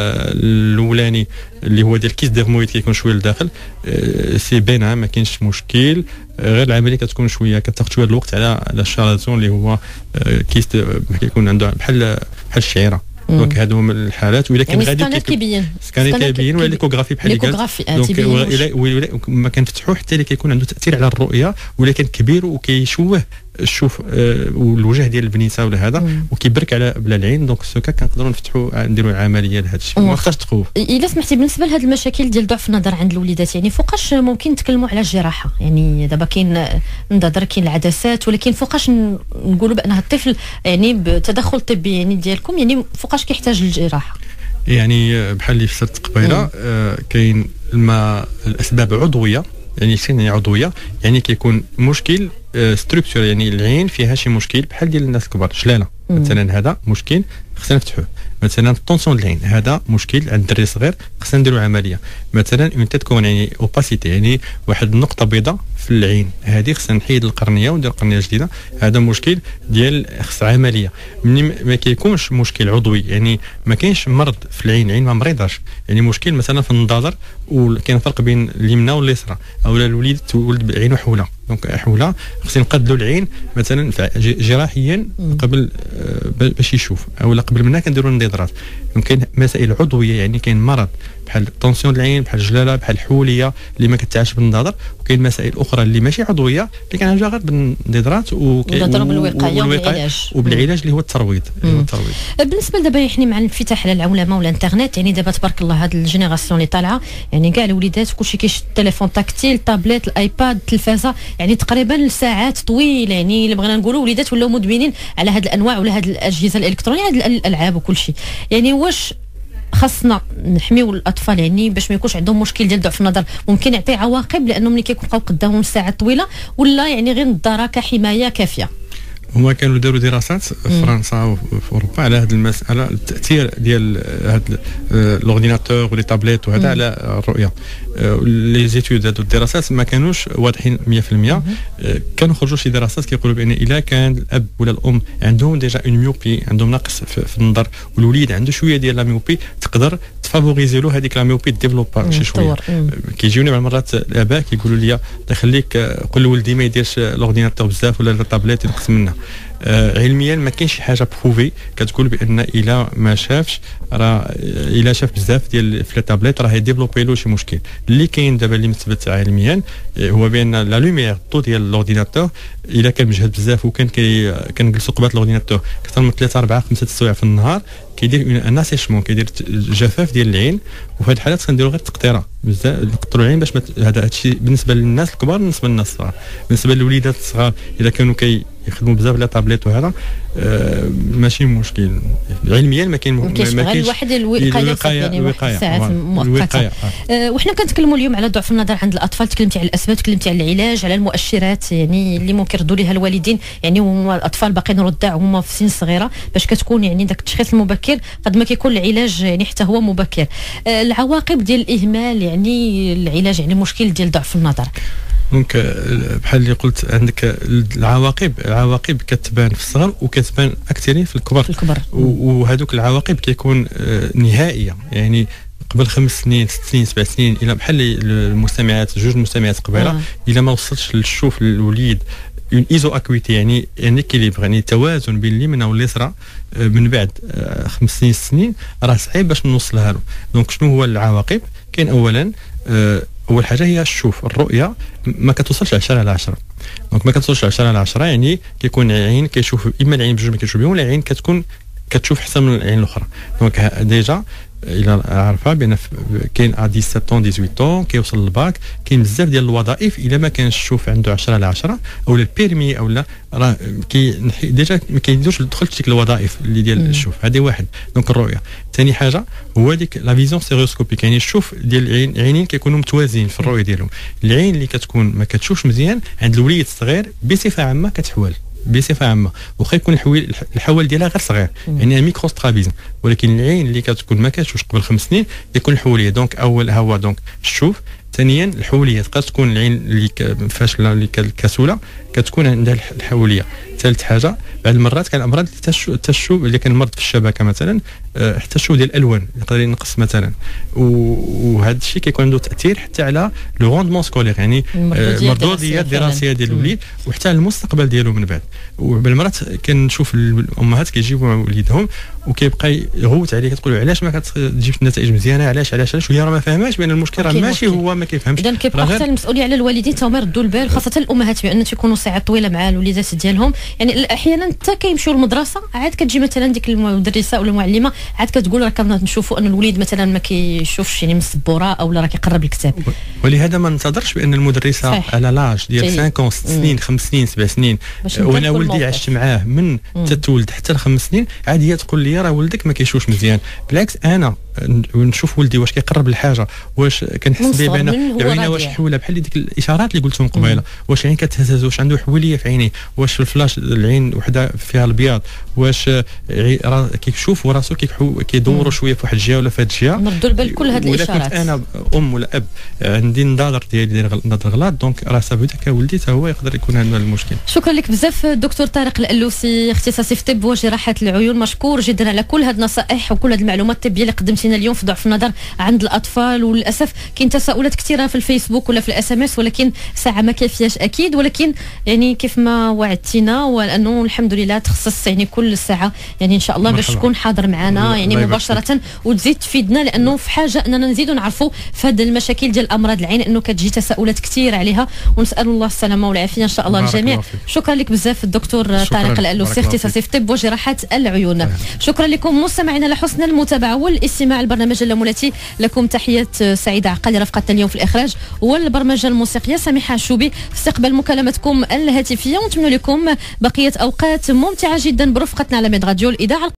Speaker 2: الاولاني اللي هو ديال الكيس ديرمويد كيكون شويه لداخل، سي بينا ما كاينش مشكل، غير العمليه كتكون شويه كتاخذ شويه الوقت على الشالازون اللي هو كيس كيكون عنده بحال الشعيره. دونك هادو هما الحالات. وإلا كان غادي سكانير كيبين، ولا ليكوغرافي بحال اللي قالت. دونك ما كنفتحوا حتى اللي كيكون عنده تاثير على الرؤيه، ولكن كبير وكيشوه الشوف والوجه ديال البنيته ولا هذا، وكيبرك على بلا العين. دونك السكا كنقدروا نفتحوا نديروا العمليه لهذا الشيء، ما خاصش تخوف.
Speaker 1: الا سمحتي، بالنسبه لهذه المشاكل ديال ضعف النظر عند الوليدات، يعني فوقاش ممكن نتكلموا على الجراحه؟ يعني دابا كاين نظر، كاين العدسات، ولكن فوقاش نقولوا بان الطفل يعني بتدخل طبي يعني ديالكم، يعني فوقاش كيحتاج للجراحه؟
Speaker 2: يعني بحال اللي فسرت قبيله، كاين الاسباب عضويه، يعني عضويه، يعني كيكون مشكل ستركتور، يعني العين فيها شي مشكل بحال ديال الناس الكبار، شلاله مثلا، هذا مشكل خصنا نفتحوه. مثلا الطونسيون العين، هذا مشكل عند الدري صغير خصنا نديروا عمليه. مثلا اون تيت كون، يعني اوباسيتي، يعني واحد النقطه بيضاء في العين، هذه خصنا نحيد القرنيه وندير قرنيه جديده، هذا مشكل ديال خص عمليه. ما كيكونش مشكل عضوي، يعني ما كاينش مرض في العين ما مريضاش، يعني مشكل مثلا في النظر، وكاين فرق بين اليمنى واليسرى، او الوليد تولد بعينه حوله. دونك حوله خصنا نقادلوا العين مثلا جراحيا قبل باش يشوف، او قبل منها كنديروا النظارات. يمكن مسائل عضويه، يعني كاين مرض بحال طونسيون العين، بحال الجلاله، بحال الحوليه اللي ما كتعاش بالنظر، وكاين مسائل اخرى اللي ماشي عضويه اللي كنعالجوها غير بالنظارات
Speaker 1: بالوقايه
Speaker 2: وبالعلاج اللي هو الترويض.
Speaker 1: بالنسبه دابا يعني مع الانفتاح على العولمه والانترنت، يعني دابا تبارك الله هاد الجينيراسيون اللي طالعه، يعني كاع الوليدات كلشي كيشد التليفون تاكتيل، تابليت، الايباد، التلفازه، يعني تقريبا ساعات طويله. يعني اللي بغينا نقولوا وليدات ولاو مدمنين على هاد الانواع ولا هاد الاجهزه الالكترونيه، هاد الالعاب وكلشي. يعني واش خاصنا نحميو الاطفال يعني باش ما يكونش عندهم مشكل ديال ضعف النظر؟ ممكن يعطي عواقب لانه ملي كيبقاو قدامهم ساعات طويله، ولا يعني غير النظاره كحمايه كافيه؟
Speaker 2: هما كانوا داروا دراسات في فرنسا وفي اوروبا على هذه المساله، التاثير ديال هذا الاورديناتور ولي تابليت وهذا على الرؤيه. لي زيتود هذو الدراسات ما كانوش واضحين 100%. كانوا خرجوا شي دراسات كيقولوا بان الا كان الاب ولا الام عندهم ديجا اون ميوبي، عندهم نقص في النظر، والوليد عنده شويه ديال لا ميوبي، تقدر تفافوريزي له هذيك لا ميوبي ديفلوبا شي شويه. كيجيوني بعض المرات الاباء كيقولوا لي خليك قول لولدي ما يديرش لورديناتور بزاف ولا الطابليت ينقص منها. علميا ما كاينش شي حاجه بروفي كتقول بان الا ما شافش راه الا شاف بزاف ديال في الطابليت راه يديفلوبي له شي مشكل. اللي كاين دابا اللي مثبت علميا هو بان لا لوميير الضو ديال الاورديناتور الا كان مجهد بزاف وكان كنجلسوا قبال الاورديناتور اكثر من 3 4 5 سوايع في النهار كيدير ان اسيشمون، كيدير جفاف ديال العين، وفي هذه الحالات كنديروا غير تقطيره بزاف نقطروا العين باش هذا الشيء بالنسبه للناس الكبار، بالنسبه للناس الصغار. بالنسبه للوليدات الصغار اذا كانوا يخدموا بزاف لا طابليت وهذا ماشي مشكل علميا. ما كاينش غير واحد الوقايه
Speaker 1: ساعات مؤقته. وحنا كنتكلموا اليوم على ضعف النظر عند الاطفال، تكلمتي على الاسباب، تكلمتي على العلاج، على المؤشرات يعني اللي ممكن يردوا لها الوالدين، يعني هما الاطفال باقيين رضع هما في سن صغيره باش كتكون يعني داك التشخيص المبكر قد ما كيكون العلاج يعني حتى هو مبكر. العواقب ديال الاهمال يعني العلاج يعني مشكل ديال ضعف النظر.
Speaker 2: دونك بحال اللي قلت عندك العواقب كتبان في الصغر وكتبان اكثر في الكبر. وهذوك العواقب كيكون نهائيه، يعني قبل 5 سنين 6 سنين 7 سنين الى بحال المستمعات جوج المستمعات قبيله الى ما وصلتش للشوف الوليد اون ايزو اكويتي يعني اكيليبر، يعني توازن بين اليمنى واليسرى من بعد 5 سنين راه صعيب باش نوصلها له. دونك شنو هو العواقب؟ كاين اولا اول حاجه هي الشوف، الرؤيه ما كتوصلش 10/10. دونك ما كتوصلش 10/10 يعني كيكون العين كيشوف اما العين بجوج ما كيشوف بهم، ولا العين كتشوف احسن من العين الاخرى. دونك ديجا الى عارفه بان كاين 17 18 كيوصل للباك كاين بزاف ديال الوظائف الا ما كانش الشوف عنده 10/10 او البيرمي او لا راه ديجا ما كيديروش دخلت ديك الوظائف اللي ديال الشوف. هذه واحد. دونك الرؤيه. ثاني حاجه هو ديك لا فيزيون سيروسكوبيك، يعني الشوف ديال العينين كيكونوا متوازيين في الرؤيه ديالهم. العين اللي كتكون ما كتشوفش مزيان عند الوليد الصغير بصفه عامه كتحول بصفه عامه، واخا يكون الحول ديالها غير صغير يعني ميكرو سترابيزم، ولكن العين اللي كتكون ما كتشوفش قبل 5 سنين يكون الحوليه. دونك اول هو دونك الشوف. ثانيا الحوليه تقدر تكون العين اللي فاشله اللي كسوله كتكون عندها الحوليه. ثالث حاجه بعض المرات كان الامراض التشوب اللي كان مرض في الشبكه مثلا حتى الشوف ديال الالوان يقدر ينقص مثلا، وهذا الشيء كيكون عنده تاثير حتى على لو روندمون سكولير يعني المردوديه الدراسيه ديال الوليد وحتى على المستقبل ديالو من بعد. وبالمرات كنشوف الامهات كيجيبوا وليدهم وكيبقى يغوت عليه كتقول له علاش ما كتجيبش النتائج مزيانه، علاش وهي راه ما فاهماش بان المشكل راه ماشي هو ما كيفهمش.
Speaker 1: اذا كيبقى حتى المسؤوليه على الوالدين تا هما يردوا البال، خاصه الامهات بان تيكونوا ساعات طويله مع الوليدات ديالهم. يعني احيانا حتى كيمشيو للمدرسه عاد كتجي مثلا ديك المدرسه ولا المعلمه عاد كتقول راه كنشوفوا ان الوليد مثلا ما كيشوفش يعني من السبوره او لا راه كيقرب الكتاب. ولهذا
Speaker 2: ما ننتظرش بان المدرسه على لاج ديال 5 سنين 5 سنين 7 سنين وانا ولدي عشت معاه من تتولد حتى ل5 سنين عاد هي تقول لي راه ولدك ما كيشوفش مزيان. بالعكس انا نشوف ولدي واش كيقرب للحاجه، واش كنحس به بان عينه واش حوله بحال ديك الاشارات اللي قلتهم قبيله، واش عين كتهزز، واش عنده حوليه في عينيه، واش في الفلاش العين وحده فيها الابيض، واش كيشوف وراسو كيدوروا شويه في واحد الجهه ولا في هذه الجهه.
Speaker 1: نردوا البال كل هذه الاشارات.
Speaker 2: ولا كنت انا ام ولا اب عندي النظر ديالي نظر غلط، دونك راه سافو داك ولدي حتى هو يقدر يكون هذا المشكل.
Speaker 1: شكرا لك بزاف دكتور طارق الألوسي، اختصاصي في الطب وجراحه العيون، مشكور جدا على كل هذه النصائح وكل هذه المعلومات الطبيه اللي قدمتينا اليوم في ضعف النظر عند الاطفال. وللاسف كاين تساؤلات كثيره في الفيسبوك ولا في SMS، ولكن ساعه ما كافياش اكيد، ولكن يعني كيف ما وعدتينا وانه الحمد لله تخصص يعني كل ساعه يعني ان شاء الله باش تكون حاضر معنا يعني مباشره وتزيد تفيدنا، لانه في حاجه اننا نزيدوا نعرفوا في هذه المشاكل ديال امراض العين انه كتجي تساؤلات كثير عليها، ونسال الله السلامه والعافيه ان شاء الله الجميع. شكرا لك بزاف الدكتور طارق الألوسي، اختصاصي في الطب وجراحه العيون. شكرا لكم مستمعينا على حسن المتابعه والاستماع. البرنامج اللامولاتي لكم تحيه سعيده عقالي رفقتنا اليوم في الاخراج والبرمجه الموسيقيه سميحه الشوبي، استقبال مكالمتكم الهاتفيه، ونتمنى لكم بقيه اوقات ممتعه جدا برفقتنا على ميد راديو الاذاعه.